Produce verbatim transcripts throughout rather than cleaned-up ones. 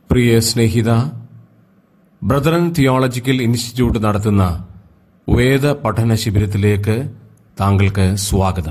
പ്രിയ സ്നേഹിത, Brethren Theological Institute നടത്തുന്ന വേദ പഠന ശിബിരത്തിലേക്ക് താങ്കൾക്ക് സ്വാഗതം.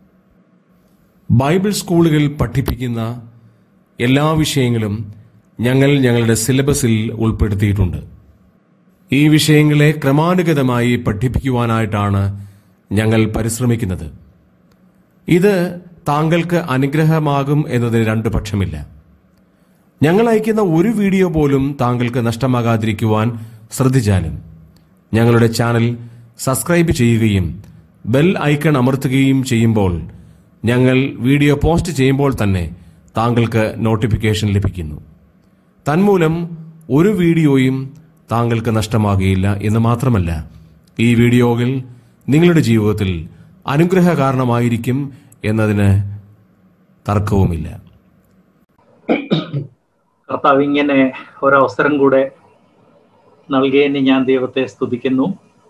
ബൈബിൾ സ്കൂളുകൾ പഠിപ്പിക്കുന്ന എല്ലാ വിഷയങ്ങളും ഞങ്ങൾ ഞങ്ങളുടെ സിലബസിൽ ഉൾപ്പെടുത്തിയിട്ടുണ്ട്. ഈ വിഷയങ്ങളെ ക്രമാനുഗതമായി പഠിപ്പിക്കുവാനായിട്ടാണ് ഞങ്ങൾ പരിശ്രമിക്കുന്നത്. ഇത് താങ്കൾക്ക് അനുഗ്രഹമാകും എന്നതിന് രണ്ടു പക്ഷമില്ല. ഞങ്ങൾ അയക്കുന്ന ഒരു വീഡിയോ പോലും താങ്കൾക്ക് നഷ്ടമാകാതിരിക്കുവാൻ ശ്രദ്ധിച്ചാലും ഞങ്ങളുടെ ചാനൽ സബ്സ്ക്രൈബ് ചെയ്യുകയും ബെൽ ഐക്കൺ അമർത്തുകയും ചെയ്യുമ്പോൾ ഞങ്ങൾ വീഡിയോ പോസ്റ്റ് ചെയ്യുമ്പോൾ തന്നെ താങ്കൾക്ക് നോട്ടിഫിക്കേഷൻ ലഭിക്കുന്നു. തന്മൂലം ഒരു വീഡിയോയും താങ്കൾക്ക് നഷ്ടമാകുകയില്ല എന്ന് മാത്രമല്ല, ഈ വീഡിയോകൾ നിങ്ങളുടെ ജീവിതത്തിൽ അനുഗ്രഹ കാരണമായിരിക്കും എന്നതിന് തർക്കവുമില്ല. കർത്താവ് ഇങ്ങനെ ഒരവസരം കൂടെ നൽകിയതിന് ഞാൻ ദൈവത്തെ സ്തുതിക്കുന്നു.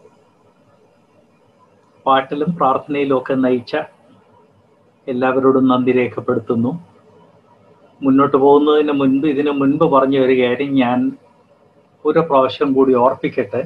പാട്ടിലും പ്രാർത്ഥനയിലും ഒക്കെ നയിച്ച എല്ലാവരോടും നന്ദി രേഖപ്പെടുത്തുന്നു. മുന്നോട്ട് പോകുന്നതിന് മുൻപ് ഇതിനു മുൻപ് പറഞ്ഞ ഒരു കാര്യം ഞാൻ ഒരു പ്രാവശ്യം കൂടി ഓർപ്പിക്കട്ടെ.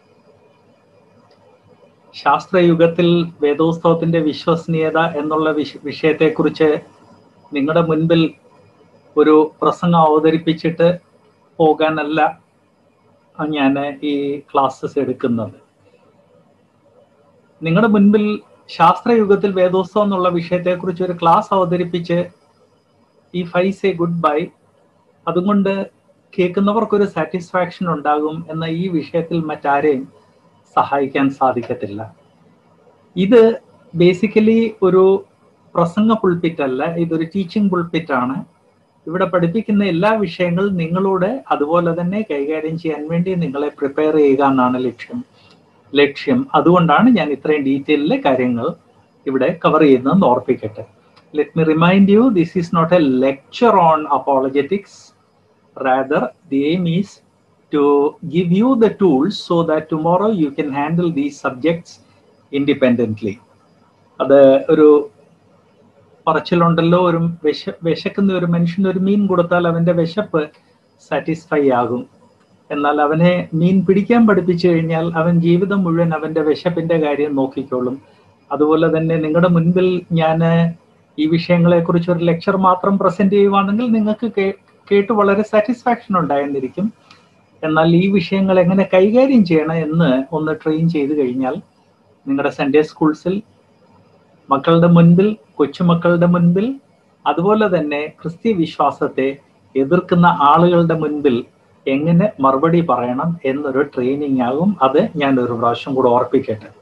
ശാസ്ത്രയുഗത്തിൽ വേദോസ്തവത്തിന്റെ വിശ്വസനീയത എന്നുള്ള വിഷ വിഷയത്തെക്കുറിച്ച് നിങ്ങളുടെ മുൻപിൽ ഒരു പ്രസംഗം അവതരിപ്പിച്ചിട്ട് പോകാനല്ല ഞാൻ ഈ ക്ലാസ്സസ് എടുക്കുന്നത്. നിങ്ങളുടെ മുൻപിൽ ശാസ്ത്രയുഗത്തിൽ വേദോസ്തവം എന്നുള്ള വിഷയത്തെക്കുറിച്ച് ഒരു ക്ലാസ് അവതരിപ്പിച്ച് ഈ ഫൈ സേ ഗുഡ് ബൈ, അതുകൊണ്ട് കേൾക്കുന്നവർക്കൊരു സാറ്റിസ്ഫാക്ഷൻ ഉണ്ടാകും എന്ന ഈ വിഷയത്തിൽ മറ്റാരെയും സഹായിക്കാൻ സാധിക്കത്തില്ല. ഇത് ബേസിക്കലി ഒരു പ്രസംഗ പുൾപിറ്റ് അല്ല, ഇതൊരു ടീച്ചിങ് പുൾപിറ്റ് ആണ്. ഇവിടെ പഠിപ്പിക്കുന്ന എല്ലാ വിഷയങ്ങളും നിങ്ങളോട് അതുപോലെ തന്നെ കൈകാര്യം ചെയ്യാൻ വേണ്ടി നിങ്ങളെ പ്രിപ്പയർ ചെയ്യുക എന്നാണ് ലക്ഷ്യം ലക്ഷ്യം അതുകൊണ്ടാണ് ഞാൻ ഇത്രയും ഡീറ്റെയിലിലെ കാര്യങ്ങൾ ഇവിടെ കവർ ചെയ്യുന്നതെന്ന് ഓർപ്പിക്കട്ടെ. Let me remind you, this is not a lecture on apologetics. Rather the aim is to give you the tools so that tomorrow you can handle these subjects independently. അത് ഒരു പറച്ചിലുണ്ടല്ലോ, ഒരു വിശ വിശക്കുന്ന ഒരു മനുഷ്യന് ഒരു മീൻ കൊടുത്താൽ അവൻ്റെ വിശപ്പ് സാറ്റിസ്ഫൈ ആകും. എന്നാൽ അവനെ മീൻ പിടിക്കാൻ പഠിപ്പിച്ചു കഴിഞ്ഞാൽ അവൻ ജീവിതം മുഴുവൻ അവൻ്റെ വിശപ്പിൻ്റെ കാര്യം നോക്കിക്കോളും. അതുപോലെ തന്നെ നിങ്ങളുടെ മുൻപിൽ ഞാൻ ഈ വിഷയങ്ങളെക്കുറിച്ച് ഒരു ലെക്ചർ മാത്രം പ്രസന്റ് ചെയ്യുവാണെങ്കിൽ നിങ്ങൾക്ക് കേട്ട് വളരെ സാറ്റിസ്ഫാക്ഷൻ ഉണ്ടായിരുന്നിരിക്കും. എന്നാൽ ഈ വിഷയങ്ങൾ എങ്ങനെ കൈകാര്യം ചെയ്യണം എന്ന് ഒന്ന് ട്രെയിൻ ചെയ്ത് കഴിഞ്ഞാൽ നിങ്ങളുടെ സൺഡേ സ്കൂൾസിൽ മക്കളുടെ മുൻപിൽ, കൊച്ചുമക്കളുടെ മുൻപിൽ, അതുപോലെ തന്നെ ക്രിസ്തീയ വിശ്വാസത്തെ എതിർക്കുന്ന ആളുകളുടെ മുൻപിൽ എങ്ങനെ മറുപടി പറയണം എന്നൊരു ട്രെയിനിങ് ആകും. അത് ഞാൻ ഒരു പ്രാവശ്യം കൂടെ ഓർപ്പിക്കട്ടെ.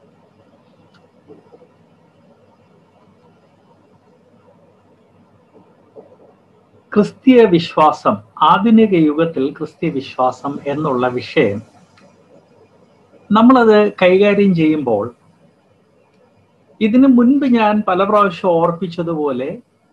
ക്രിസ്തീയ വിശ്വാസം, ആധുനിക യുഗത്തിൽ ക്രിസ്തീയ വിശ്വാസം എന്നുള്ള വിഷയം നമ്മളത് കൈകാര്യം ചെയ്യുമ്പോൾ ഇതിനു മുൻപ് ഞാൻ പല പ്രാവശ്യം ഓർപ്പിച്ചതുപോലെ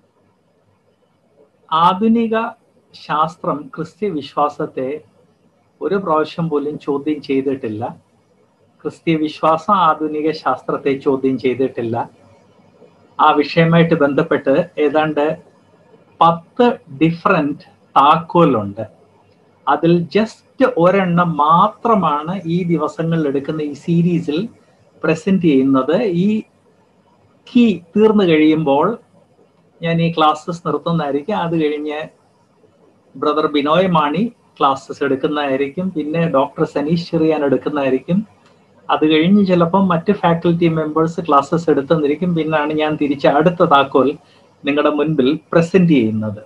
ആധുനിക ശാസ്ത്രം ക്രിസ്തീയ വിശ്വാസത്തെ ഒരു പ്രാവശ്യം പോലും ചോദ്യം ചെയ്തിട്ടില്ല. ക്രിസ്തീയ വിശ്വാസം ആധുനിക ശാസ്ത്രത്തെ ചോദ്യം ചെയ്തിട്ടില്ല. ആ വിഷയമായിട്ട് ബന്ധപ്പെട്ട് ഏതാണ്ട് പത്ത് ഡിഫറെന്റ് താക്കോലുണ്ട്. അതിൽ ജസ്റ്റ് ഒരെണ്ണം മാത്രമാണ് ഈ ദിവസങ്ങളിൽ എടുക്കുന്ന ഈ സീരീസിൽ പ്രസന്റ് ചെയ്യുന്നത്. ഈ കീ തീർന്നു കഴിയുമ്പോൾ ഞാൻ ഈ ക്ലാസ്സസ് നിർത്തുന്നതായിരിക്കും. അത് കഴിഞ്ഞ് ബ്രദർ ബിനോയ് മാണി ക്ലാസ്സസ് എടുക്കുന്നതായിരിക്കും. പിന്നെ ഡോക്ടർ സനീഷ് ചെറിയാൻ എടുക്കുന്നതായിരിക്കും. അത് കഴിഞ്ഞ് ചിലപ്പം മറ്റ് ഫാക്കൽറ്റി മെമ്പേഴ്സ് ക്ലാസ്സസ് എടുത്തെന്നിരിക്കും. പിന്നാണ് ഞാൻ തിരിച്ച് അടുത്ത താക്കോൽ നിങ്ങളുടെ മുൻപിൽ പ്രസന്റ് ചെയ്യുന്നത്.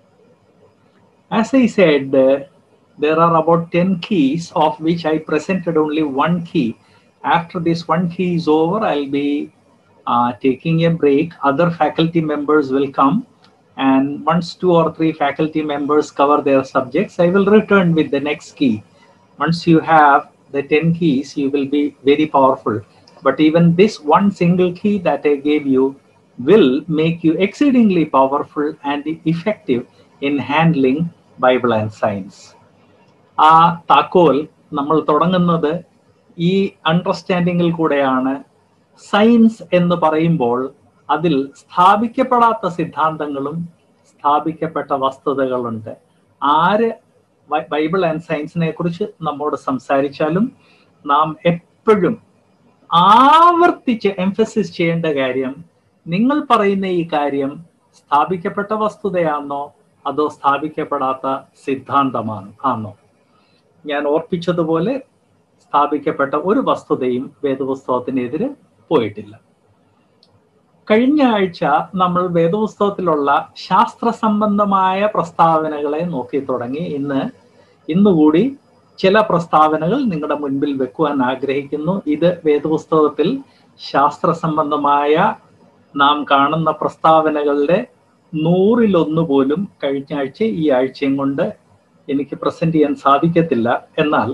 As I said, uh, there are about ten keys, of which I presented only one key. After this one key is over, I'll be uh, taking a break. Other faculty members will come, and once two or three faculty members cover their subjects, I will return with the next key. Once you have the ten keys, you will be very powerful. But even this one single key that I gave you will make you exceedingly powerful and effective in handling Bible and science. ആ താക്കോൽ നമ്മൾ തുടങ്ങുന്നത് ഈ അണ്ടർസ്റ്റാൻഡിങ്ങിൽ കൂടെയാണ്. Science എന്ന് പറയുമ്പോൾ അതിൽ സ്ഥാപിക്കപ്പെടാത്ത സിദ്ധാന്തങ്ങളും സ്ഥാപിക്കപ്പെട്ട വസ്തുതകളുണ്ട്. ആര് ബൈബിൾ ആൻഡ് സയൻസിനെ കുറിച്ച് നമ്മോട് സംസാരിച്ചാലും നാം എപ്പോഴും ആവർത്തിച്ച് എംഫസിസ് ചെയ്യേണ്ട കാര്യം, നിങ്ങൾ പറയുന്ന ഈ കാര്യം സ്ഥാപിക്കപ്പെട്ട വസ്തുതയാണോ അതോ സ്ഥാപിക്കപ്പെടാത്ത സിദ്ധാന്തമാണ് ആണോ? ഞാൻ ഓർപ്പിച്ചതുപോലെ സ്ഥാപിക്കപ്പെട്ട ഒരു വസ്തുതയും വേദപുസ്തകത്തിനെതിരെ പോയിട്ടില്ല. കഴിഞ്ഞ ആഴ്ച നമ്മൾ വേദപുസ്തകത്തിലുള്ള ശാസ്ത്ര സംബന്ധമായ പ്രസ്താവനകളെ നോക്കി തുടങ്ങി. ഇന്ന് ഇന്നുകൂടി ചില പ്രസ്താവനകൾ നിങ്ങളുടെ മുൻപിൽ വെക്കുവാൻ ആഗ്രഹിക്കുന്നു. ഇത് വേദപുസ്തകത്തിൽ ശാസ്ത്ര സംബന്ധമായ നാം കാണുന്ന പ്രസ്താവനകളുടെ നൂറിലൊന്നു പോലും കഴിഞ്ഞ ആഴ്ച ഈ ആഴ്ചയും കൊണ്ട് എനിക്ക് പ്രസന്റ് ചെയ്യാൻ സാധിക്കത്തില്ല. എന്നാൽ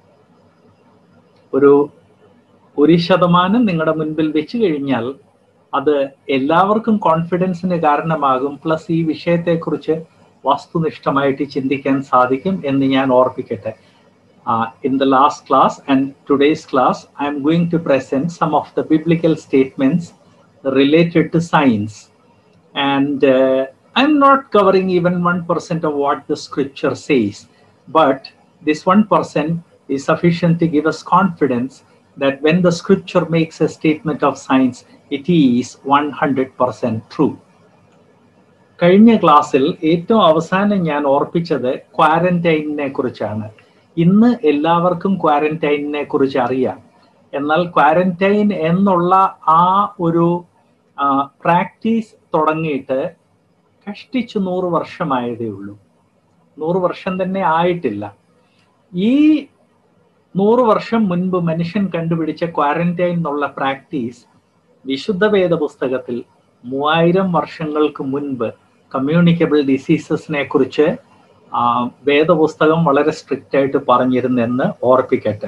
ഒരു ഒരു ശതമാനം നിങ്ങളുടെ മുൻപിൽ വെച്ച് കഴിഞ്ഞാൽ അത് എല്ലാവർക്കും കോൺഫിഡൻസിന് കാരണമാകും. പ്ലസ് ഈ വിഷയത്തെക്കുറിച്ച് വസ്തുനിഷ്ഠമായിട്ട് ചിന്തിക്കാൻ സാധിക്കും എന്ന് ഞാൻ ഓർപ്പിക്കട്ടെ. Uh, in the last class and today's class, I am going to present some of the biblical statements related to science. And uh, I'm not covering even one percent of what the scripture says, but this one percent is sufficient to give us confidence that when the scripture makes a statement of science, it is one hundred percent true. കഴിഞ്ഞ ക്ലാസ്സിൽ ഏറ്റവും അവസാനം ഞാൻ ഓർപ്പിച്ചത് ക്വാറന്റൈനിനെ കുറിച്ചാണ്. ഇന്ന് എല്ലാവർക്കും ക്വാറന്റൈനിനെ കുറിച്ച് അറിയാം. എന്നാൽ ക്വാറന്റൈൻ എന്നുള്ള ആ ഒരു പ്രാക്ടീസ് തുടങ്ങിയിട്ട് കഷ്ടിച്ച് നൂറ് വർഷമായതേ ഉള്ളൂ. നൂറ് വർഷം തന്നെ ആയിട്ടില്ല. ഈ നൂറ് വർഷം മുൻപ് മനുഷ്യൻ കണ്ടുപിടിച്ച ക്വാറന്റൈൻ എന്നുള്ള പ്രാക്ടീസ് വിശുദ്ധ വേദ പുസ്തകത്തിൽ മൂവായിരം വർഷങ്ങൾക്ക് മുൻപ് കമ്മ്യൂണിക്കബിൾ ഡിസീസസിനെ കുറിച്ച് വേദപുസ്തകം വളരെ സ്ട്രിക്റ്റ് ആയിട്ട് പറഞ്ഞിരുന്നെന്ന് ഓർപ്പിക്കട്ടെ.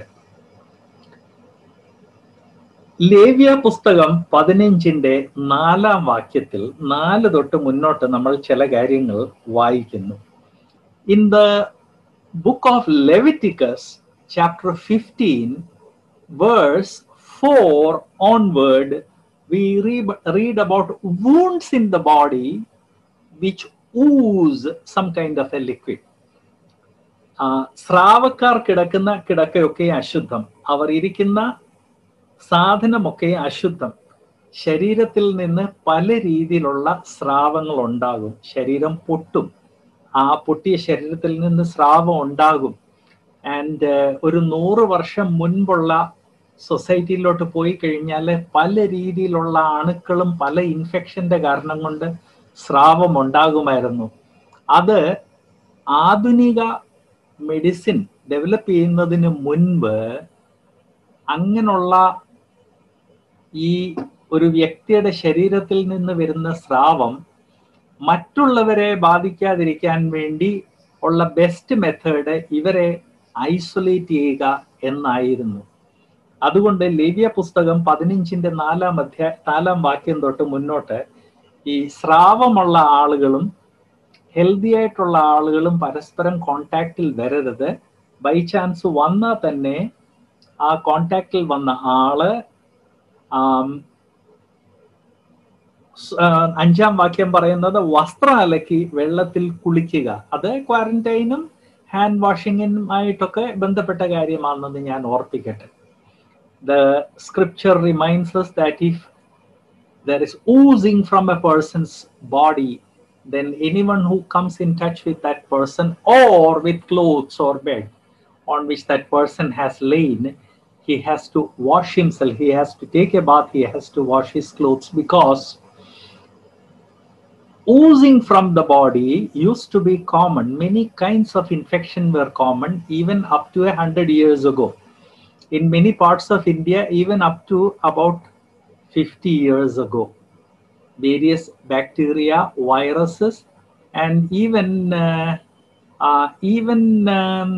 ലേവ്യ പുസ്തകം പതിനഞ്ചിന്റെ നാലാം വാക്യത്തിൽ നാല് തൊട്ട് മുന്നോട്ട് നമ്മൾ ചില കാര്യങ്ങൾ വായിക്കുന്നു. In the book of Leviticus chapter fifteen verse four onward we read, read about wounds in the body which ooze some kind of a liquid. സ്രാവക്കാർ കിടക്കുന്ന കിടക്കയൊക്കെ അശുദ്ധം, അവർ ഇരിക്കുന്ന സാധനമൊക്കെ അശുദ്ധം. ശരീരത്തിൽ നിന്ന് പല രീതിയിലുള്ള സ്രാവങ്ങൾ ഉണ്ടാകും. ശരീരം പൊട്ടും, ആ പൊട്ടിയ ശരീരത്തിൽ നിന്ന് സ്രാവം ഉണ്ടാകും. ആൻഡ് ഒരു നൂറ് വർഷം മുൻപുള്ള സൊസൈറ്റിയിലോട്ട് പോയി കഴിഞ്ഞാൽ പല രീതിയിലുള്ള അണുക്കളും പല ഇൻഫെക്ഷന്റെ കാരണം കൊണ്ട് സ്രാവം ഉണ്ടാകുമായിരുന്നു. അത് ആധുനിക മെഡിസിൻ ഡെവലപ്പ് ചെയ്യുന്നതിന് മുൻപ് അങ്ങനെയുള്ള ഈ ഒരു വ്യക്തിയുടെ ശരീരത്തിൽ നിന്ന് വരുന്ന സ്രാവം മറ്റുള്ളവരെ ബാധിക്കാതിരിക്കാൻ വേണ്ടി ഉള്ള ബെസ്റ്റ് മെത്തേഡ് ഇവരെ ഐസൊലേറ്റ് ചെയ്യുക എന്നായിരുന്നു. അതുകൊണ്ട് ലേവ്യ പുസ്തകം പതിനഞ്ചിന്റെ നാലാം അധ്യായ നാലാം വാക്യം തൊട്ട് മുന്നോട്ട് ഈ സ്രാവമുള്ള ആളുകളും ഹെൽത്തി ആയിട്ടുള്ള ആളുകളും പരസ്പരം കോണ്ടാക്റ്റിൽ വരരുത്. ബൈ ചാൻസ് വന്നാൽ തന്നെ ആ കോണ്ടാക്റ്റിൽ വന്ന ആള് അഞ്ചാം വാക്യം പറയുന്നത് വസ്ത്രം അലക്കി വെള്ളത്തിൽ കുളിക്കുക. അത് ക്വാറന്റൈനും ഹാൻഡ് വാഷിങ്ങുമായിട്ടൊക്കെ ബന്ധപ്പെട്ട കാര്യമാണെന്ന് ഞാൻ ഓർപ്പിക്കട്ടെ. The scripture reminds us that if there is oozing from a person's body, then anyone who comes in touch with that person or with clothes or bed on which that person has lain, he has to wash himself, he has to take a bath, he has to wash his clothes, because oozing from the body used to be common. Many kinds of infection were common even up to a hundred years ago. In many parts of India, even up to about fifty years ago, various bacteria, viruses, and even uh, uh, even um,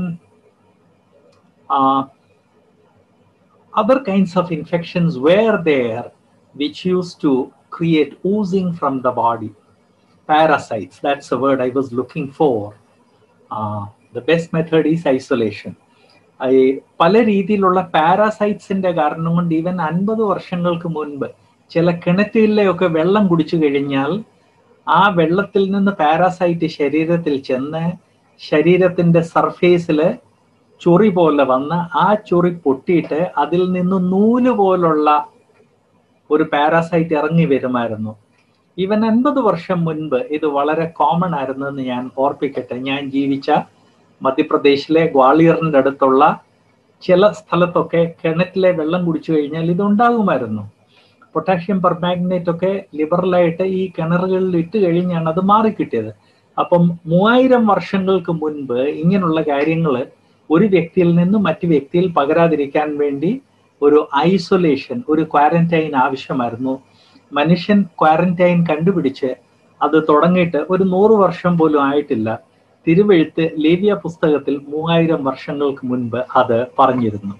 uh, other kinds of infections were there, which used to create oozing from the body. Parasites, that's the word I was looking for. Uh, the best method is isolation. പല രീതിയിലുള്ള പാരാസൈറ്റ്സിന്റെ കാരണം കൊണ്ട് even അൻപത് വർഷങ്ങൾക്ക് മുൻപ് ചില കിണറ്റിലൊക്കെ വെള്ളം കുടിച്ചു കഴിഞ്ഞാൽ ആ വെള്ളത്തിൽ നിന്ന് പാരാസൈറ്റ് ശരീരത്തിൽ ചെന്ന് ശരീരത്തിന്റെ സർഫേസിൽ ചൊറി പോലെ വന്ന് ആ ചൊറി പൊട്ടിയിട്ട് അതിൽ നിന്ന് നൂല് പോലുള്ള ഒരു പാരാസൈറ്റ് ഇറങ്ങി വരുമായിരുന്നു. ഈവൻ അൻപത് വർഷം മുൻപ് ഇത് വളരെ കോമൺ ആയിരുന്നു എന്ന് ഞാൻ ഓർപ്പിക്കട്ടെ. ഞാൻ ജീവിച്ച മധ്യപ്രദേശിലെ ഗ്വാളിയറിന്റെ അടുത്തുള്ള ചില സ്ഥലത്തൊക്കെ കിണറ്റിലെ വെള്ളം കുടിച്ചു കഴിഞ്ഞാൽ ഇതുണ്ടാകുമായിരുന്നു. പൊട്ടാഷ്യം പെർമാഗ്നേറ്റ് ഒക്കെ ലിബറലായിട്ട് ഈ കിണറുകളിൽ ഇട്ട് കഴിഞ്ഞാണ് അത് മാറിക്കിട്ടിയത്. അപ്പം മൂവായിരം വർഷങ്ങൾക്ക് മുൻപ് ഇങ്ങനെയുള്ള കാര്യങ്ങൾ ഒരു വ്യക്തിയിൽ നിന്ന് മറ്റു വ്യക്തിയിൽ പകരാതിരിക്കാൻ വേണ്ടി ഒരു ഐസൊലേഷൻ, ഒരു ക്വാറന്റൈൻ ആവശ്യമായിരുന്നു. മനുഷ്യൻ ക്വാറന്റൈൻ കണ്ടുപിടിച്ച് അത് തുടങ്ങിയിട്ട് ഒരു നൂറ് വർഷം പോലും ആയിട്ടില്ല. തിരുവെഴുത്ത് ലേവ്യ പുസ്തകത്തിൽ മൂവായിരം വർഷങ്ങൾക്ക് മുൻപ് അത് പറഞ്ഞിരുന്നു.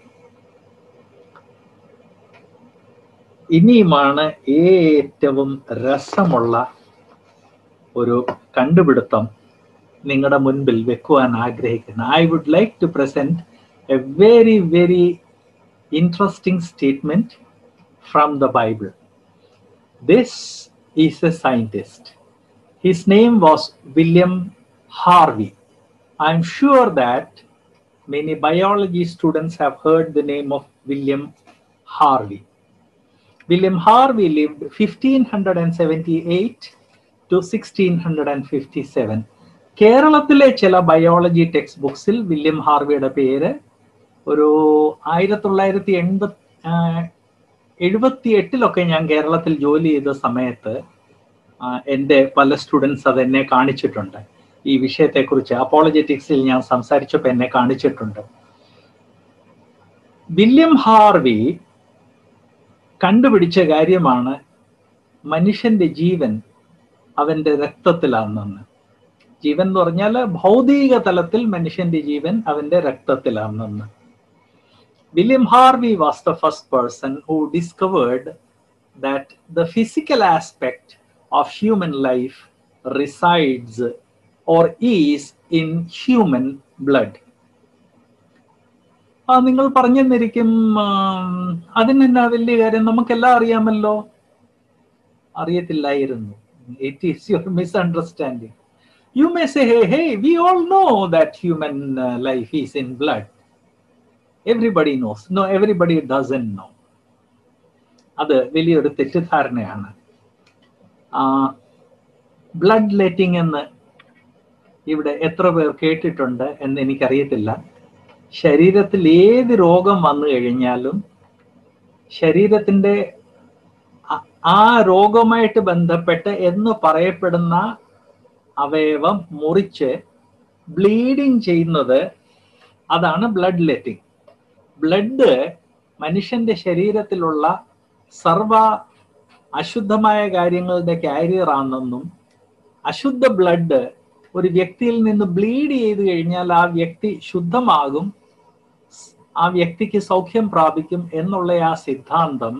ഇനിയുമാണ് ഏറ്റവും രസമുള്ള ഒരു കണ്ടുപിടുത്തം നിങ്ങളുടെ മുൻപിൽ വെക്കുവാൻ ആഗ്രഹിക്കുന്നത്. I would like to present a very very interesting statement from the Bible. This is a scientist. His name was William Harvey. I am sure that many biology students have heard the name of William Harvey. William Harvey lived fifteen seventy-eight to sixteen fifty-seven. കേരളത്തിലെ ചില biology text ബുക്സിൽ William ഹാർവിയുടെ പേര് ഒരു ആയിരത്തി തൊള്ളായിരത്തി എൺപത്തി എഴുപത്തി എട്ടിലൊക്കെ ഞാൻ കേരളത്തിൽ ജോലി ചെയ്ത സമയത്ത് എൻ്റെ പല സ്റ്റുഡൻസ് അത് എന്നെ കാണിച്ചിട്ടുണ്ട്. ഈ വിഷയത്തെക്കുറിച്ച് അപ്പോളജറ്റിക്സിൽ ഞാൻ സംസാരിച്ചപ്പോൾ എന്നെ കാണിച്ചിട്ടുണ്ട്. വില്യം ഹാർവി കണ്ടുപിടിച്ച കാര്യമാണ് മനുഷ്യന്റെ ജീവൻ അവന്റെ രക്തത്തിലാണെന്ന്. ജീവൻ എന്ന് പറഞ്ഞാൽ ഭൗതിക തലത്തിൽ മനുഷ്യന്റെ ജീവൻ അവന്റെ രക്തത്തിലാണെന്ന്. William Harvey was the first person who discovered that the physical aspect of human life resides or is in human blood. ആ നിങ്ങൾ പറഞ്ഞെന്നിരിക്കും, അതിനെന്നാ വലിയ കാര്യം, നമുക്കെല്ലാം അറിയാമല്ലോ. അറിയത്തില്ലായിരുന്നു. It is your misunderstanding. You may say, hey, hey, we all know that human uh, life is in blood. Everybody knows. No, everybody doesn't know. അത് വലിയൊരു തെറ്റിദ്ധാരണയാണ്. Blood letting എന്ന് ഇവിടെ എത്ര പേർ കേട്ടിട്ടുണ്ട് എന്ന് എനിക്കറിയത്തില്ല. ശരീരത്തിൽ ഏത് രോഗം വന്നു കഴിഞ്ഞാലും ശരീരത്തിൻ്റെ ആ രോഗവുമായിട്ട് ബന്ധപ്പെട്ട് എന്ന് പറയപ്പെടുന്ന അവയവം മുറിച്ച് ബ്ലീഡിങ് ചെയ്യുന്നത് അതാണ് ബ്ലഡ് ലെറ്റിംഗ്. ബ്ലഡ് മനുഷ്യന്റെ ശരീരത്തിലുള്ള സർവ അശുദ്ധമായ കാര്യങ്ങളുടെ കാരിയർ ആണെന്നും അശുദ്ധ ബ്ലഡ് ഒരു വ്യക്തിയിൽ നിന്ന് ബ്ലീഡ് ചെയ്ത് കഴിഞ്ഞാൽ ആ വ്യക്തി ശുദ്ധമാകും, ആ വ്യക്തിക്ക് സൗഖ്യം പ്രാപിക്കും എന്നുള്ള ആ സിദ്ധാന്തം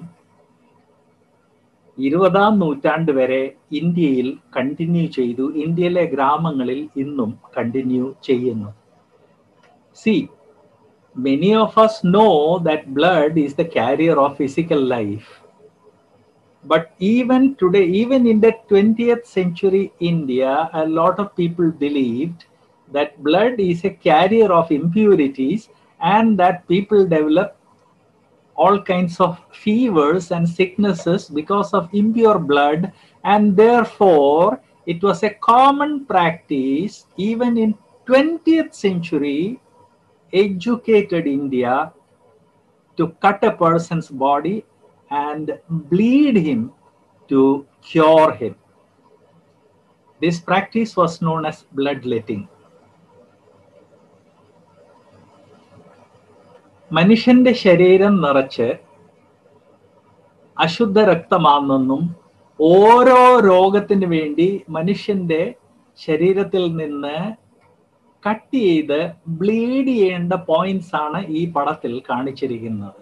ഇരുപതാം നൂറ്റാണ്ട് വരെ ഇന്ത്യയിൽ കണ്ടിന്യൂ ചെയ്തു. ഇന്ത്യയിലെ ഗ്രാമങ്ങളിൽ ഇന്നും കണ്ടിന്യൂ ചെയ്യുന്നു. See, many of us know that blood is the carrier of physical life. But even today, even in the twentieth century India, a lot of people believed that blood is a carrier of impurities and that people develop all kinds of fevers and sicknesses because of impure blood, and therefore it was a common practice even in twentieth century educated India to cut a person's body and bleed him to cure him. This practice was known as bloodletting. മനുഷ്യന്റെ ശരീരം നിറച്ച് അശുദ്ധ രക്തമാണെന്നും ഓരോ രോഗത്തിന് വേണ്ടി മനുഷ്യന്റെ ശരീരത്തിൽ നിന്ന് കട്ട് ചെയ്ത് ബ്ലീഡ് ചെയ്യേണ്ട പോയിന്റ്സ് ആണ് ഈ പടത്തിൽ കാണിച്ചിരിക്കുന്നത്.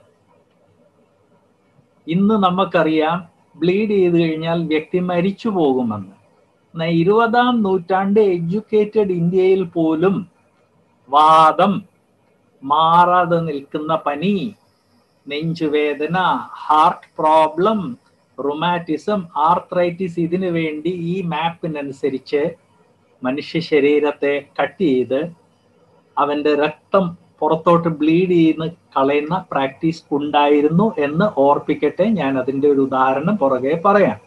ഇന്ന് നമുക്കറിയാം ബ്ലീഡ് ചെയ്ത് കഴിഞ്ഞാൽ വ്യക്തി മരിച്ചു പോകുമെന്ന്. എന്നാൽ ഇരുപതാം നൂറ്റാണ്ട് എഡ്യൂക്കേറ്റഡ് ഇന്ത്യയിൽ പോലും വാദം, മാറാതെ നിൽക്കുന്ന പനി, നെഞ്ചുവേദന, ഹാർട്ട് പ്രോബ്ലം, റുമാറ്റിസം, ആർത്രൈറ്റിസ്, ഇതിനു വേണ്ടി ഈ മാപ്പിനനുസരിച്ച് മനുഷ്യ ശരീരത്തെ കട്ട് ചെയ്ത് അവന്റെ രക്തം പുറത്തോട്ട് ബ്ലീഡ് ചെയ്യുന്ന കളയുന്ന പ്രാക്ടീസ് ഉണ്ടായിരുന്നു എന്ന് ഓർപ്പിക്കട്ടെ. ഞാൻ അതിന്റെ ഒരു ഉദാഹരണം പുറകെ പറയാം.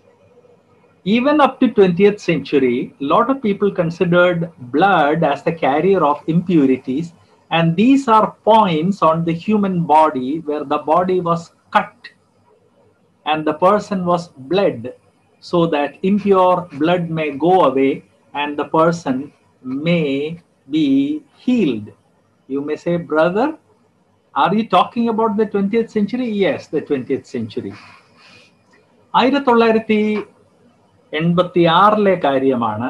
Even up to twentieth century, lot of people considered blood as the carrier of impurities, and these are points on the human body where the body was cut and the person was bled so that impure blood may go away and the person may be healed. You may say, brother, are you talking about the twentieth century? Yes, the twentieth century. ആയിരത്തി തൊള്ളായിരത്തി എൺപത്തി ആറിലെ കാര്യമാണ്.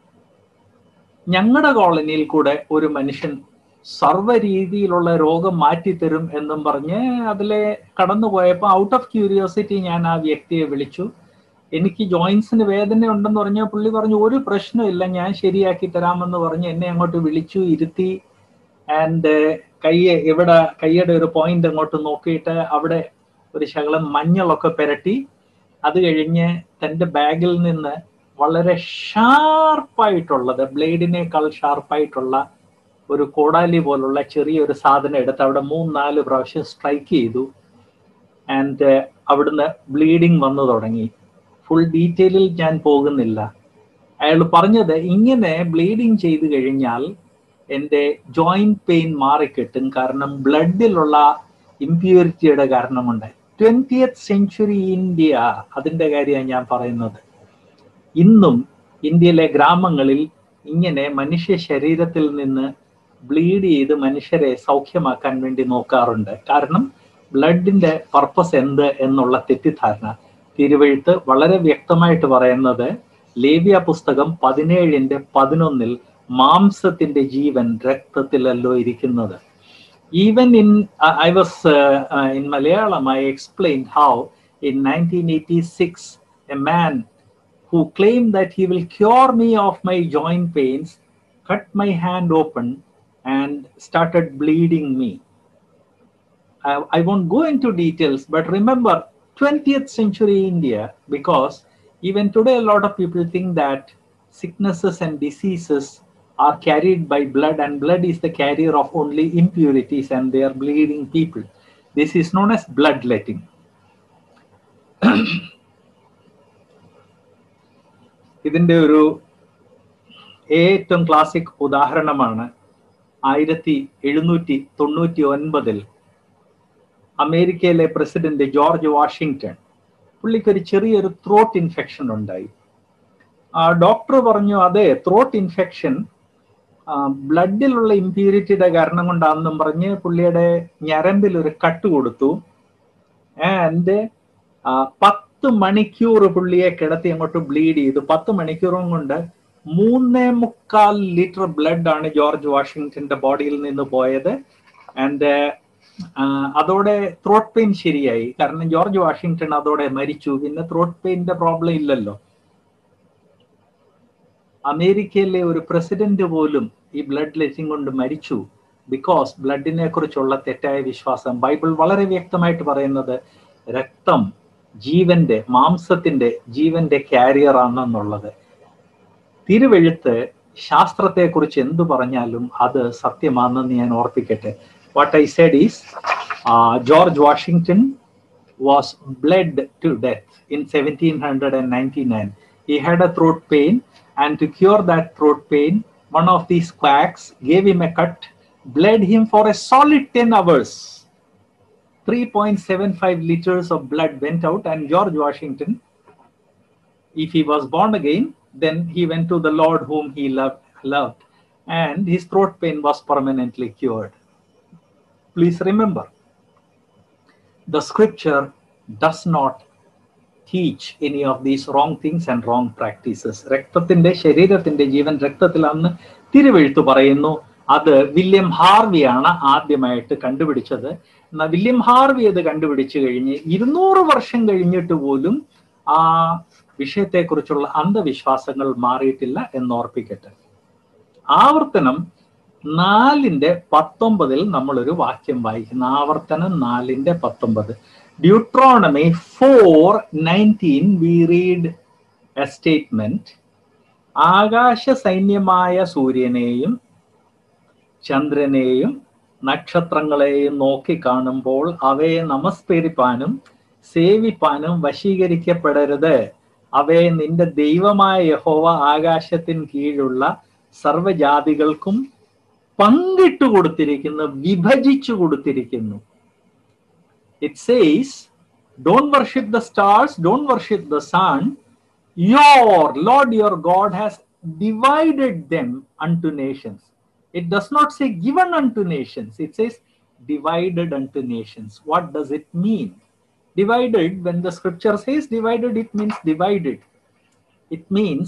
ഞങ്ങളുടെ കോളനിയിൽ കൂടെ ഒരു മനുഷ്യൻ സർവ്വ രീതിയിലുള്ള രോഗം മാറ്റിത്തരും എന്നും പറഞ്ഞ് അതിലെ കടന്നുപോയപ്പോൾ ഔട്ട് ഓഫ് ക്യൂരിയോസിറ്റി ഞാൻ ആ വ്യക്തിയെ വിളിച്ചു. എനിക്ക് ജോയിൻസിന് വേദന ഉണ്ടെന്ന് പറഞ്ഞാൽ പുള്ളി പറഞ്ഞു ഒരു പ്രശ്നമില്ല, ഞാൻ ശരിയാക്കി തരാമെന്ന് പറഞ്ഞ് എന്നെ അങ്ങോട്ട് വിളിച്ചു, ഇരുത്തി. ആൻഡ് കയ്യെ ഇവിടെ കയ്യുടെ ഒരു പോയിന്റ് അങ്ങോട്ട് നോക്കിയിട്ട് അവിടെ ഒരു ശകലം മഞ്ഞളൊക്കെ പുരട്ടി. അത് കഴിഞ്ഞ് തൻ്റെ ബാഗിൽ നിന്ന് വളരെ ഷാർപ്പായിട്ടുള്ളത്, ബ്ലേഡിനേക്കാൾ ഷാർപ്പായിട്ടുള്ള ഒരു കോടാലി പോലുള്ള ചെറിയൊരു സാധനം എടുത്ത് അവിടെ മൂന്ന് നാല് പ്രാവശ്യം സ്ട്രൈക്ക് ചെയ്തു. ആൻഡ് അവിടുന്ന് ബ്ലീഡിങ് വന്നു തുടങ്ങി. ഫുൾ ഡീറ്റെയിലിൽ ഞാൻ പോകുന്നില്ല. അയാൾ പറഞ്ഞത് ഇങ്ങനെ ബ്ലീഡിങ് ചെയ്തു കഴിഞ്ഞാൽ എൻ്റെ ജോയിന്റ് പെയിൻ മാറിക്കിട്ടും, കാരണം ബ്ലഡിലുള്ള ഇംപ്യൂരിറ്റിയുടെ കാരണമുണ്ട്. ട്വന്റിയത്ത് സെഞ്ചുറി ഇന്ത്യ, അതിൻ്റെ കാര്യമാണ് ഞാൻ പറയുന്നത്. ഇന്നും ഇന്ത്യയിലെ ഗ്രാമങ്ങളിൽ ഇങ്ങനെ മനുഷ്യ ശരീരത്തിൽ നിന്ന് ബ്ലീഡ് ചെയ്ത് മനുഷ്യരെ സൗഖ്യമാക്കാൻ വേണ്ടി നോക്കാറുണ്ട്. കാരണം ബ്ലഡിന്റെ പർപ്പസ് എന്ത് എന്നുള്ള തെറ്റിദ്ധാരണ. തിരുവെഴുത്ത് വളരെ വ്യക്തമായിട്ട് പറയുന്നത് ലേവ്യ പുസ്തകം പതിനേഴിന്റെ പതിനൊന്നിൽ മാംസത്തിന്റെ ജീവൻ രക്തത്തിലല്ലോ ഇരിക്കുന്നത്. Even in, uh, I was uh, uh, in Malayalam, I explained how in nineteen eighty-six, a man who claimed that he will cure me of my joint pains, cut my hand open and started bleeding me. I, I won't go into details, but remember twentieth century India, because even today a lot of people think that sicknesses and diseases are carried by blood, and blood is the carrier of only impurities and they are bleeding people. This is known as bloodletting. ഇതിന്റെ ഒരു ഏറ്റവും classic ഉദാഹരണമാണ് ആയിരത്തി എഴുന്നൂറ്റി തൊണ്ണൂറ്റി ഒൻപതിൽ അമേരിക്കയിലെ president George Washington. പുള്ളിക്കൊരു ചെറിയൊരു ത്രോട്ട് ഇൻഫെക്ഷൻ ഉണ്ടായി. ആ ഡോക്ടർ പറഞ്ഞു അതെ, ത്രോട്ട് ഇൻഫെക്ഷൻ ബ്ലഡിലുള്ള ഇംപ്യൂരിറ്റിയുടെ കാരണം കൊണ്ടാണെന്നും പറഞ്ഞ് പുള്ളിയുടെ ഞരമ്പിൽ ഒരു കട്ട് കൊടുത്തു. ആൻഡ് പത്ത് മണിക്കൂർ പുള്ളിയെ കിടത്തി അങ്ങോട്ട് ബ്ലീഡ് ചെയ്തു. പത്ത് മണിക്കൂറും കൊണ്ട് മൂന്നേ മുക്കാൽ ലിറ്റർ ബ്ലഡ് ആണ് ജോർജ് വാഷിങ്ടന്റെ ബോഡിയിൽ നിന്ന് പോയത്. ആൻഡ് അതോടെ ത്രോട്ട് പെയിൻ ശരിയായി. കാരണം ജോർജ് വാഷിങ്ടൺ അതോടെ മരിച്ചു. പിന്നെ ത്രോട്ട് പെയിന്റെ പ്രോബ്ലം ഇല്ലല്ലോ. അമേരിക്കയിലെ ഒരു പ്രസിഡന്റ് പോലും ഈ ബ്ലഡ് ലെറ്റിംഗ് കൊണ്ട് മരിച്ചു. ബിക്കോസ് ബ്ലഡിനെ കുറിച്ചുള്ള തെറ്റായ വിശ്വാസം. ബൈബിൾ വളരെ വ്യക്തമായിട്ട് പറയുന്നത് രക്തം ജീവന്റെ, മാംസത്തിന്റെ ജീവന്റെ കാരിയർ ആണെന്നുള്ളത്. തിരുവെഴുത്ത് ശാസ്ത്രത്തെ കുറിച്ച് എന്തു പറഞ്ഞാലും അത് സത്യമാണെന്ന് ഞാൻ ഓർപ്പിക്കട്ടെ. What I said is uh, George Washington was bled to death in seventeen ninety-nine. He had a throat pain, and to cure that throat pain, one of these quacks gave him a cut, bled him for a solid ten hours. three point seven five liters of blood went out, and George Washington, if he was born again, then he went to the Lord whom he loved, loved, and his throat pain was permanently cured. Please remember, the scripture does not teach any of these wrong things and wrong practices. രക്തത്തിന്റെ ശരീരത്തിന്റെ ജീവൻ രക്തത്തിലാണെന്ന് തിരുവെഴുത്ത് പറയുന്നു. അത് William ഹാർവിയാണ് ആദ്യമായിട്ട് കണ്ടുപിടിച്ചത്. എന്നാൽ William Harvey അത് കണ്ടുപിടിച്ചു കഴിഞ്ഞ് ഇരുന്നൂറ് വർഷം കഴിഞ്ഞിട്ട് പോലും ആ വിഷയത്തെക്കുറിച്ചുള്ള അന്ധവിശ്വാസങ്ങൾ മാറിയിട്ടില്ല എന്നോർപ്പിക്കട്ടെ. ആവർത്തനം നാലിന്റെ പത്തൊമ്പതിൽ നമ്മളൊരു വാക്യം വായിക്കുന്നു. ആവർത്തനം നാലിന്റെ പത്തൊമ്പത്. Deuteronomy four nineteen, we read a statement, ആകാശ സൈന്യമായ സൂര്യനെയും ചന്ദ്രനെയും നക്ഷത്രങ്ങളെയും നോക്കി കാണുമ്പോൾ അവയെ നമസ്കരിപ്പാനും സേവിപ്പാനും വശീകരിക്കപ്പെടരുത്. അവയെ നിന്റെ ദൈവമായ യഹോവ ആകാശത്തിന് കീഴുള്ള സർവ്വജാതികൾക്കും പങ്കിട്ടു കൊടുത്തിരിക്കുന്നു, വിഭജിച്ചു കൊടുത്തിരിക്കുന്നു. It says, don't worship the stars, don't worship the sun. Your Lord your God has divided them unto nations. It does not say given unto nations. It says divided unto nations. What does it mean? Divided, when the scripture says divided, it means divided. It means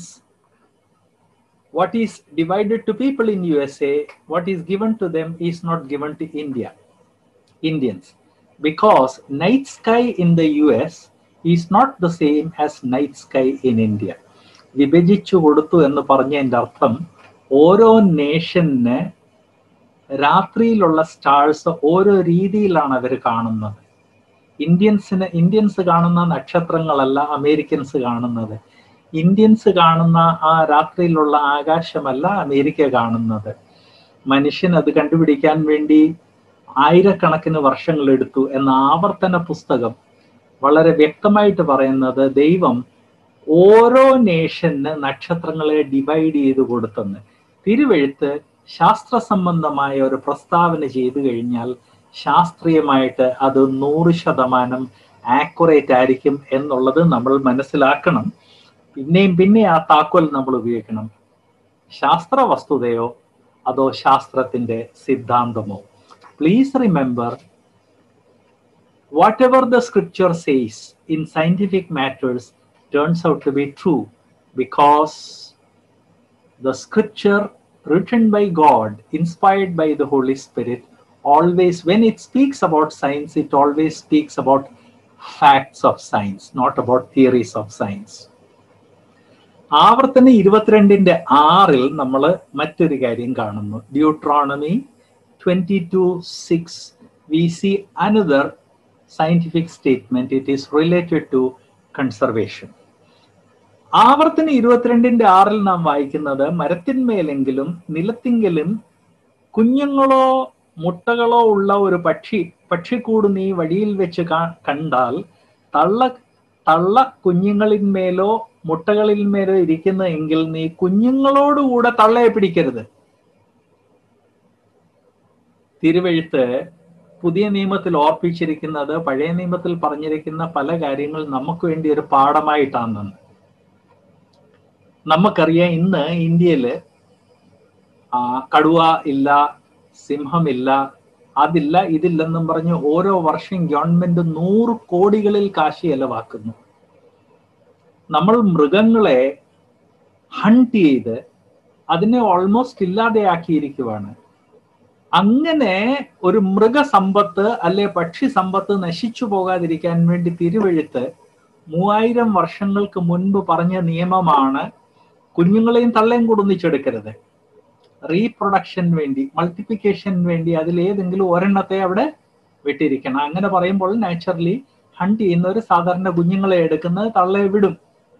what is divided to people in U S A, what is given to them is not given to India, Indians. Because night sky in the U S is not the same as night sky in India. വിഭജിച്ചു കൊടുത്തു എന്ന് പറഞ്ഞതിൻ്റെ അർത്ഥം ഓരോ നേഷന് രാത്രിയിലുള്ള stars ഓരോ രീതിയിലാണ് അവർ കാണുന്നത്. ഇന്ത്യൻസിന് Indians കാണുന്ന നക്ഷത്രങ്ങളല്ല അമേരിക്കൻസ് കാണുന്നത്. ഇന്ത്യൻസ് കാണുന്ന ആ രാത്രിയിലുള്ള ആകാശമല്ല അമേരിക്ക കാണുന്നത്. മനുഷ്യൻ അത് കണ്ടുപിടിക്കാൻ വേണ്ടി ആയിരക്കണക്കിന് വർഷങ്ങൾ എടുത്തു എന്ന ആവർത്തന പുസ്തകം വളരെ വ്യക്തമായിട്ട് പറയുന്നത് ദൈവം ഓരോ നേഷന് നക്ഷത്രങ്ങളെ ഡിവൈഡ് ചെയ്ത് കൊടുത്തെന്ന്. തിരുവെഴുത്ത് ശാസ്ത്ര സംബന്ധമായ ഒരു പ്രസ്താവന ചെയ്തു കഴിഞ്ഞാൽ ശാസ്ത്രീയമായിട്ട് അത് നൂറ് ശതമാനം ആക്യുറേറ്റ് ആയിരിക്കും എന്നുള്ളത് നമ്മൾ മനസ്സിലാക്കണം. പിന്നെയും പിന്നെ ആ താക്കോൽ നമ്മൾ ഉപയോഗിക്കണം. ശാസ്ത്ര വസ്തുതയോ അതോ ശാസ്ത്രത്തിന്റെ സിദ്ധാന്തമോ? Please remember, whatever the scripture says in scientific matters turns out to be true, because the scripture written by God, inspired by the Holy Spirit, always, when it speaks about science, it always speaks about facts of science, not about theories of science. ആവർത്തന ഇരുപത്തിരണ്ടിന്റെ ആറിൽ നമ്മൾ മറ്റൊരു കാര്യം കാണുന്നു. Deuteronomy twenty-two six, we see another scientific statement. It is related to conservation. ആവർത്തന ഇരുപത്തിരണ്ടിന്റെ ആറിൽ നാം വായിക്കുന്നത്, മരത്തിന്മേലെങ്കിലും നിലത്തിങ്കിലും കുഞ്ഞുങ്ങളോ മുട്ടകളോ ഉള്ള ഒരു പക്ഷി പക്ഷിക്കൂട് നീ വഴിയിൽ വെച്ച് കണ്ടാൽ തള്ള തള്ള കുഞ്ഞുങ്ങളിന്മേലോ മുട്ടകളിന്മേലോ ഇരിക്കുന്ന എങ്കിൽ നീ കുഞ്ഞുങ്ങളോടുകൂടെ തള്ളയെ പിടിക്കരുത്. തിരുവെഴുത്ത് പുതിയ നിയമത്തിൽ ഓർപ്പിച്ചിരിക്കുന്നത് പഴയ നിയമത്തിൽ പറഞ്ഞിരിക്കുന്ന പല കാര്യങ്ങൾ നമുക്ക് വേണ്ടി ഒരു പാഠമായിട്ടാണെന്ന്. നമുക്കറിയാം, ഇന്ന് ഇന്ത്യയില് കടുവ ഇല്ല, സിംഹമില്ല, അതില്ല ഇതില്ലെന്നും പറഞ്ഞ് ഓരോ വർഷം ഗവൺമെന്റ് നൂറ് കോടികളിൽ കാശ് ചെലവാക്കുന്നു. നമ്മൾ മൃഗങ്ങളെ ഹണ്ട് ചെയ്ത് അതിനെ ഓൾമോസ്റ്റ് ഇല്ലാതെയാക്കിയിരിക്കുവാണ്. അങ്ങനെ ഒരു മൃഗസമ്പത്ത് അല്ലെ പക്ഷി സമ്പത്ത് നശിച്ചു പോകാതിരിക്കാൻ വേണ്ടി തിരുവെഴുത്ത് മൂവായിരം വർഷങ്ങൾക്ക് മുൻപ് പറഞ്ഞ നിയമമാണ് കുഞ്ഞുങ്ങളെയും തള്ളയും കൂടെ ഒന്നിച്ചെടുക്കരുത്. റീപ്രൊഡക്ഷൻ വേണ്ടി, മൾട്ടിപ്ലിക്കേഷൻ വേണ്ടി അതിലേതെങ്കിലും ഒരെണ്ണത്തെ അവിടെ വിട്ടിരിക്കണം. അങ്ങനെ പറയുമ്പോൾ നാച്ചുറലി ഹണ്ട് ചെയ്യുന്നവർ സാധാരണ കുഞ്ഞുങ്ങളെ എടുക്കുന്നത് തള്ളയെ വിടും.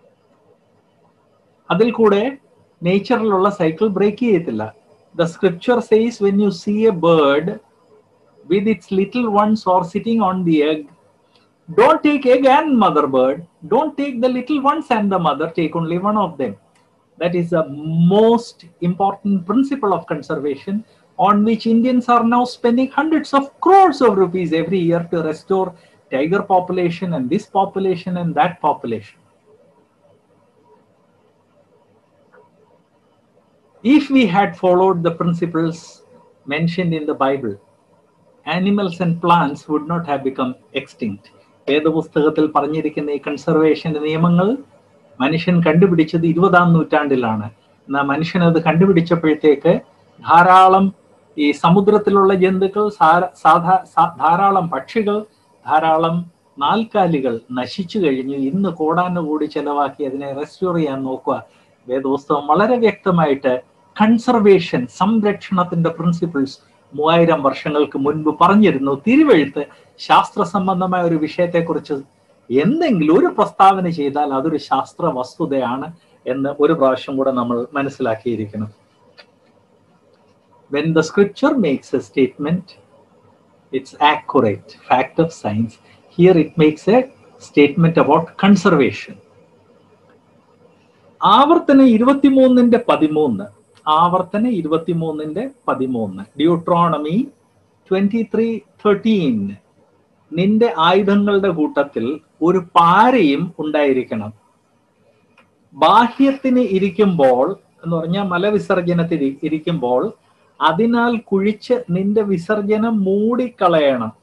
അതിൽ കൂടെ നേച്ചറിലുള്ള സൈക്കിൾ ബ്രേക്ക് ചെയ്യത്തില്ല. The scripture says, when you see a bird with its little ones or sitting on the egg, don't take egg and mother bird. Don't take the little ones and the mother. Take only one of them. That is the most important principle of conservation, on which Indians are now spending hundreds of crores of rupees every year to restore tiger population and this population and that population. If we had followed the principles mentioned in the Bible, animals and plants would not have become extinct. വേദപുസ്തകത്തിൽ പറഞ്ഞിരിക്കുന്ന ഈ conservation നിയമങ്ങൾ മനുഷ്യൻ കണ്ടുപിടിച്ചത് ഇരുപതാം നൂറ്റാണ്ടിലാണ്. എന്നാൽ മനുഷ്യൻ അത് കണ്ടുപിടിച്ചപ്പോഴത്തേക്ക് ധാരാളം ഈ സമുദ്രത്തിലുള്ള ജന്തുക്കൾ, സാധാ ധാരാളം പക്ഷികൾ, ധാരാളം നാൽക്കാലികൾ നശിച്ചു കഴിഞ്ഞു. ഇന്ന് കോടാനുകൂടി ചെലവാക്കി അതിനെ റെസ്റ്റോർ ചെയ്യാൻ നോക്കുക. വേദപുസ്തകം വളരെ വ്യക്തമായിട്ട് കൺസർവേഷൻ, സംരക്ഷണത്തിന്റെ പ്രിൻസിപ്പിൾസ് മൂവായിരം വർഷങ്ങൾക്ക് മുൻപ് പറഞ്ഞിരുന്നു. തിരുവെഴുത്ത് ശാസ്ത്ര സംബന്ധമായ ഒരു വിഷയത്തെക്കുറിച്ച് എന്തെങ്കിലും ഒരു പ്രസ്താവന ചെയ്താൽ അതൊരു ശാസ്ത്ര വസ്തുതയാണ്. എന്ന് ഒരു പ്രാവശ്യം കൂടെ നമ്മൾ മനസ്സിലാക്കിയിരിക്കണം. When the scripture makes a statement, it's accurate, fact of science. Here it makes a statement about conservation. ആവർത്തന ഇരുപത്തിമൂന്നിന്റെ പതിമൂന്ന് ആവർത്തന ഇരുപത്തിമൂന്നിന്റെ പതിമൂന്ന് ഡ്യൂട്രോണമി ട്വന്റി ത്രീ തേർട്ടീൻ നിന്റെ ആയുധങ്ങളുടെ കൂട്ടത്തിൽ ഒരു പാരയും ഉണ്ടായിരിക്കണം. ബാഹ്യത്തിന് ഇരിക്കുമ്പോൾ എന്ന് പറഞ്ഞാൽ മലവിസർജനത്തിന് ഇരിക്കുമ്പോൾ അതിനാൽ കുഴിച്ച് നിന്റെ വിസർജനം മൂടിക്കളയണം.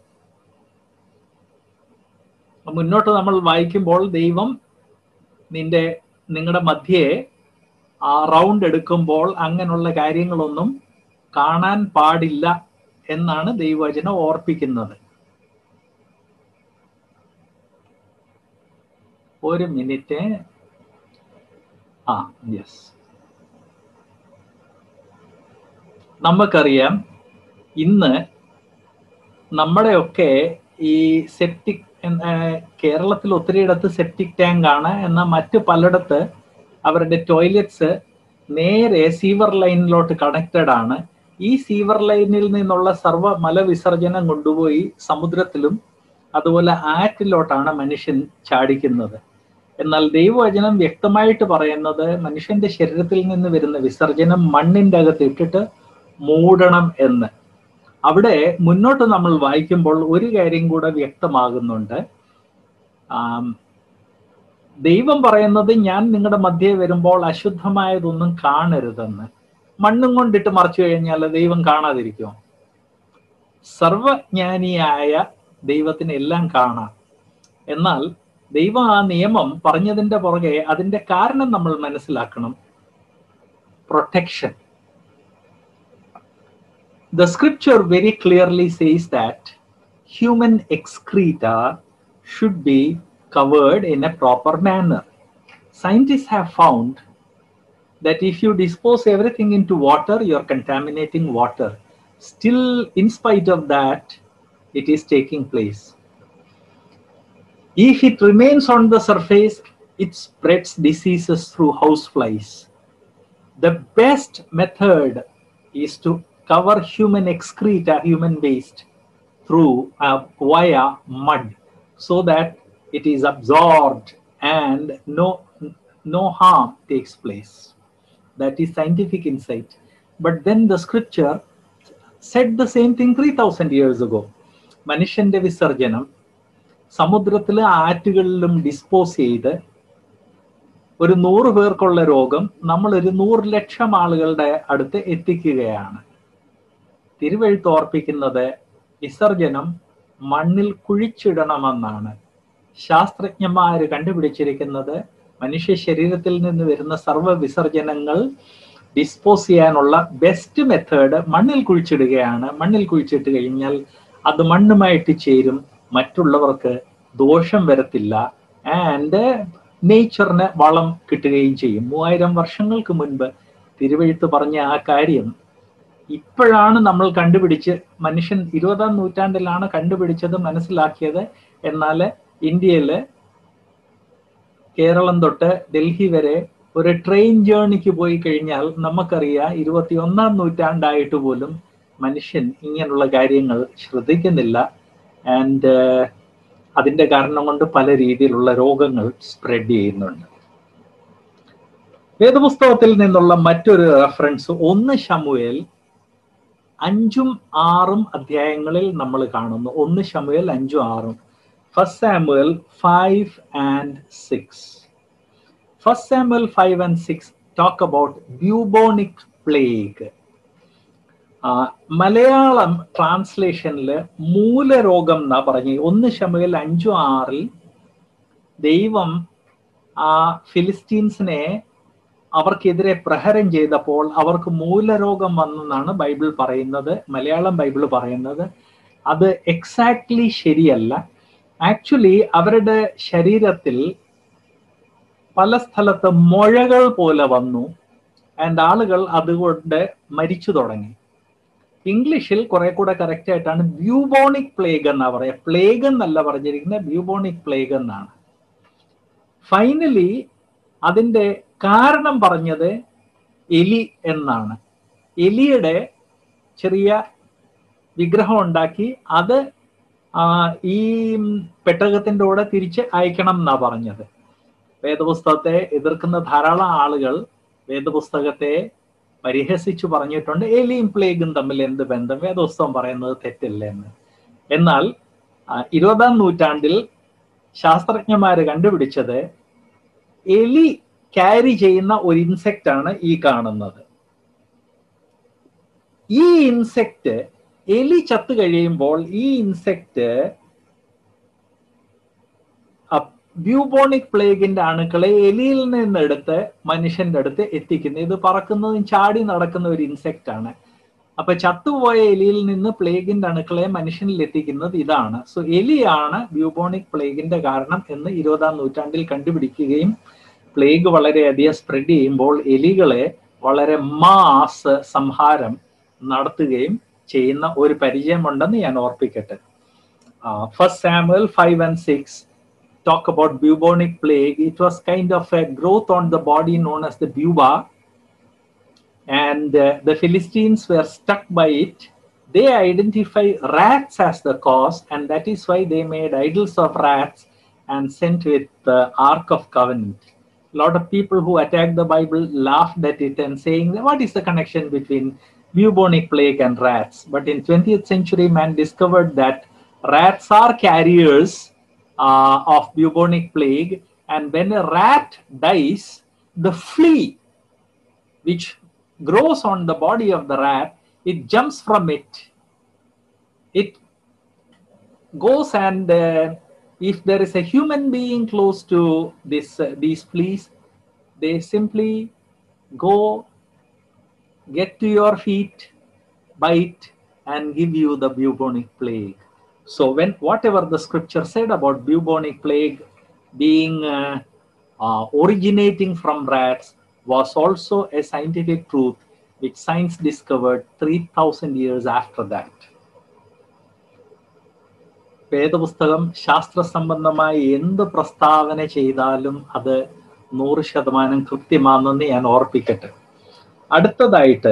മുന്നോട്ട് നമ്മൾ വായിക്കുമ്പോൾ ദൈവം നിന്റെ നിങ്ങളുടെ മധ്യേ ആ റൗണ്ട് എടുക്കുമ്പോൾ അങ്ങനെയുള്ള കാര്യങ്ങളൊന്നും കാണാൻ പാടില്ല എന്നാണ് ദൈവവചനം ഓർപ്പിക്കുന്നത്. ഒരു മിനിറ്റ്. ആ യെസ്, നമുക്കറിയാം ഇന്ന് നമ്മുടെയൊക്കെ ഈ സെപ്റ്റിക് കേരളത്തിൽ ഒത്തിരിയിടത്ത് സെപ്റ്റിക് ടാങ്ക് ആണ്. എന്നാൽ മറ്റ് പലയിടത്ത് അവരുടെ ടോയ്ലറ്റ്സ് നേരെ സീവർ ലൈനിലോട്ട് കണക്റ്റഡ് ആണ്. ഈ സീവർ ലൈനിൽ നിന്നുള്ള സർവ്വ മലവിസർജനം കൊണ്ടുപോയി സമുദ്രത്തിലും അതുപോലെ ആറ്റിലോട്ടാണ് മനുഷ്യൻ ചാടിക്കുന്നത്. എന്നാൽ ദൈവവചനം വ്യക്തമായിട്ട് പറയുന്നത് മനുഷ്യന്റെ ശരീരത്തിൽ നിന്ന് വരുന്ന വിസർജനം മണ്ണിന്റെ അകത്ത് ഇട്ടിട്ട് മൂടണം എന്ന്. അവിടെ മുന്നോട്ട് നമ്മൾ വായിക്കുമ്പോൾ ഒരു കാര്യം കൂടെ വ്യക്തമാകുന്നുണ്ട്. ദൈവം പറയുന്നത് ഞാൻ നിങ്ങളുടെ മധ്യേ വരുമ്പോൾ അശുദ്ധമായതൊന്നും കാണരുതെന്ന്. മണ്ണും കൊണ്ടിട്ട് മറച്ചു കഴിഞ്ഞാൽ ദൈവം കാണാതിരിക്കുമോ? സർവജ്ഞാനിയായ ദൈവത്തിന് എല്ലാം കാണാം. എന്നാൽ ദൈവം ആ നിയമം പറഞ്ഞതിന്റെ പുറകെ അതിന്റെ കാരണം നമ്മൾ മനസ്സിലാക്കണം. Protection. The scripture very clearly says that human excreta should be covered in a proper manner. Scientists have found that if you dispose everything into water, you're contaminating water. Still, in spite of that, it is taking place. If it remains on the surface, it spreads diseases through houseflies. The best method is to cover human excreta, human waste, through uh, via mud, so that it is absorbed and no no harm takes place. That is scientific insight. But then the scripture said the same thing three thousand years ago. മനുഷ്യന്റെ വിസർജനം സമുദ്രത്തിലെ ആറ്റുകളിലും dispose ചെയ്ത് ഒരു നൂറ് പേർക്കുള്ള രോഗം നമ്മൾ ഒരു നൂറ് ലക്ഷം ആളുകളുടെ അടുത്ത് എത്തിക്കുകയാണ്. തിരുവെഴുത്ത് ഓർപ്പിക്കുന്നത് വിസർജനം മണ്ണിൽ കുഴിച്ചിടണമെന്നാണ്. ശാസ്ത്രജ്ഞന്മാർ കണ്ടുപിടിച്ചിരിക്കുന്നത് മനുഷ്യ ശരീരത്തിൽ നിന്ന് വരുന്ന സർവ്വ വിസർജനങ്ങൾ ഡിസ്പോസ് ചെയ്യാനുള്ള ബെസ്റ്റ് മെത്തേഡ് മണ്ണിൽ കുഴിച്ചിടുകയാണ്. മണ്ണിൽ കുഴിച്ചിട്ട് കഴിഞ്ഞാൽ അത് മണ്ണുമായിട്ട് ചേരും, മറ്റുള്ളവർക്ക് ദോഷം വരത്തില്ല, ആൻഡ് നേച്ചറിന് വളം കിട്ടുകയും ചെയ്യും. മൂവായിരം വർഷങ്ങൾക്ക് മുൻപ് തിരുവെഴുത്ത് പറഞ്ഞ ആ കാര്യം ഇപ്പോഴാണ് നമ്മൾ കണ്ടുപിടിച്ച്, മനുഷ്യൻ ഇരുപതാം നൂറ്റാണ്ടിലാണ് കണ്ടുപിടിച്ചത്, മനസ്സിലാക്കിയത്. എന്നാൽ ഇന്ത്യയിൽ കേരളം തൊട്ട് ഡൽഹി വരെ ഒരു ട്രെയിൻ ജേർണിക്ക് പോയി കഴിഞ്ഞാൽ നമുക്കറിയാം ഇരുപത്തി ഒന്നാം നൂറ്റാണ്ടായിട്ട് പോലും മനുഷ്യൻ ഇങ്ങനെയുള്ള കാര്യങ്ങൾ ശ്രദ്ധിക്കുന്നില്ല. ആൻഡ് അതിൻ്റെ കാരണം കൊണ്ട് പല രീതിയിലുള്ള രോഗങ്ങൾ സ്പ്രെഡ് ചെയ്യുന്നുണ്ട്. വേദപുസ്തകത്തിൽ നിന്നുള്ള മറ്റൊരു റെഫറൻസ് ഒന്ന് ശമൂവേൽ അഞ്ചും ആറും അധ്യായങ്ങളിൽ നമ്മൾ കാണുന്നു. ഒന്ന് ശമൂവേൽ അഞ്ചും ആറും. First Samuel five and six. First Samuel five and six talk about bubonic plague. Malayalam ട്രാൻസ്ലേഷനിൽ മൂലരോഗം എന്നാ പറഞ്ഞ്. ഒന്ന് ശമൂവേൽ അഞ്ചും ആറിൽ ദൈവം ആ ഫിലിസ്റ്റീൻസിനെ അവർക്കെതിരെ പ്രഹരം ചെയ്തപ്പോൾ അവർക്ക് മൂലരോഗം വന്നെന്നാണ് ബൈബിൾ പറയുന്നത്, മലയാളം ബൈബിൾ പറയുന്നത്. അത് എക്സാക്ട്ലി ശരിയല്ല. ആക്ച്വലി അവരുടെ ശരീരത്തിൽ പല സ്ഥലത്ത് മുഴകൾ പോലെ വന്നു, ആൻഡ് ആളുകൾ അതുകൊണ്ട് മരിച്ചു തുടങ്ങി. ഇംഗ്ലീഷിൽ കുറെ കൂടെ കറക്റ്റ് ആയിട്ടാണ് ബ്യൂബോണിക് പ്ലേഗ് എന്നാ പറയാ. പ്ലേഗ് എന്നല്ല പറഞ്ഞിരിക്കുന്നത്, ബ്യൂബോണിക് പ്ലേഗ് എന്നാണ്. ഫൈനലി അതിൻ്റെ കാരണം പറഞ്ഞത് എലി എന്നാണ്. എലിയുടെ ചെറിയ വിഗ്രഹം ഉണ്ടാക്കി അത് ഈ പെട്ടകത്തിന്റെ കൂടെ തിരിച്ച് അയക്കണം എന്നാ പറഞ്ഞത്. വേദപുസ്തകത്തെ എതിർക്കുന്ന ധാരാളം ആളുകൾ വേദപുസ്തകത്തെ പരിഹസിച്ചു പറഞ്ഞിട്ടുണ്ട്, എലിയും പ്ലേഗും തമ്മിൽ എന്ത് ബന്ധം, വേദപുസ്തകം പറയുന്നത് തെറ്റില്ല എന്ന്. എന്നാൽ ഇരുപതാം നൂറ്റാണ്ടിൽ ശാസ്ത്രജ്ഞന്മാര് കണ്ടുപിടിച്ചത് എലി ക്യാരി ചെയ്യുന്ന ഒരു ഇൻസെക്റ്റ് ആണ് ഈ കാണുന്നത്. ഈ ഇൻസെക്റ്റ് എലി ചത്തു കഴിയുമ്പോൾ ഈ ഇൻസെക്റ്റ് ബ്യൂബോണിക് പ്ലേഗിന്റെ അണുക്കളെ എലിയിൽ നിന്നെടുത്ത് മനുഷ്യന്റെ അടുത്ത് എത്തിക്കുന്നു. ഇത് പറക്കുന്നതും ചാടി നടക്കുന്ന ഒരു ഇൻസെക്റ്റ് ആണ്. അപ്പൊ ചത്തുപോയ എലിയിൽ നിന്ന് പ്ലേഗിന്റെ അണുക്കളെ മനുഷ്യനിൽ എത്തിക്കുന്നത് ഇതാണ്. സോ എലിയാണ് ബ്യൂബോണിക് പ്ലേഗിന്റെ കാരണം എന്ന് ഇരുപതാം നൂറ്റാണ്ടിൽ കണ്ടുപിടിക്കുകയും പ്ലേഗ് വളരെയധികം സ്പ്രെഡ് ചെയ്യുമ്പോൾ എലികളെ വളരെ മാസ് സംഹാരം നടത്തുകയും ചെയ്യുന്ന ഒരു പരിചയമുണ്ടെന്ന് ഞാൻ ഓർപ്പിക്കട്ടെ. First Samuel five and six talk about bubonic plague. It was kind of a growth on the body known as the buba, and uh, the Philistines were struck by it. They identify rats as the cause, and that is why they made idols of rats and sent with the Ark of Covenant. A lot of people who attacked the Bible laughed at it and saying, what is the connection between bubonic plague and rats? But in twentieth century, man discovered that rats are carriers Uh, of bubonic plague, and when a rat dies, the flea which grows on the body of the rat, it jumps from it. It goes and uh, if there is a human being close to this uh, these fleas, they simply go, get to your feet, bite, and give you the bubonic plague. So when whatever the scripture said about bubonic plague being uh, uh, originating from rats was also a scientific truth which science discovered three thousand years after that. വേദപുസ്തകം ശാസ്ത്ര സംബന്ധമായി എന്ത് പ്രസ്താവന ചെയ്താലും അത് നൂറ് ശതമാനം കൃത്യമാണെന്ന് ഞാൻ ഓർപ്പിക്കട്ടെ. അടുത്തതായിട്ട്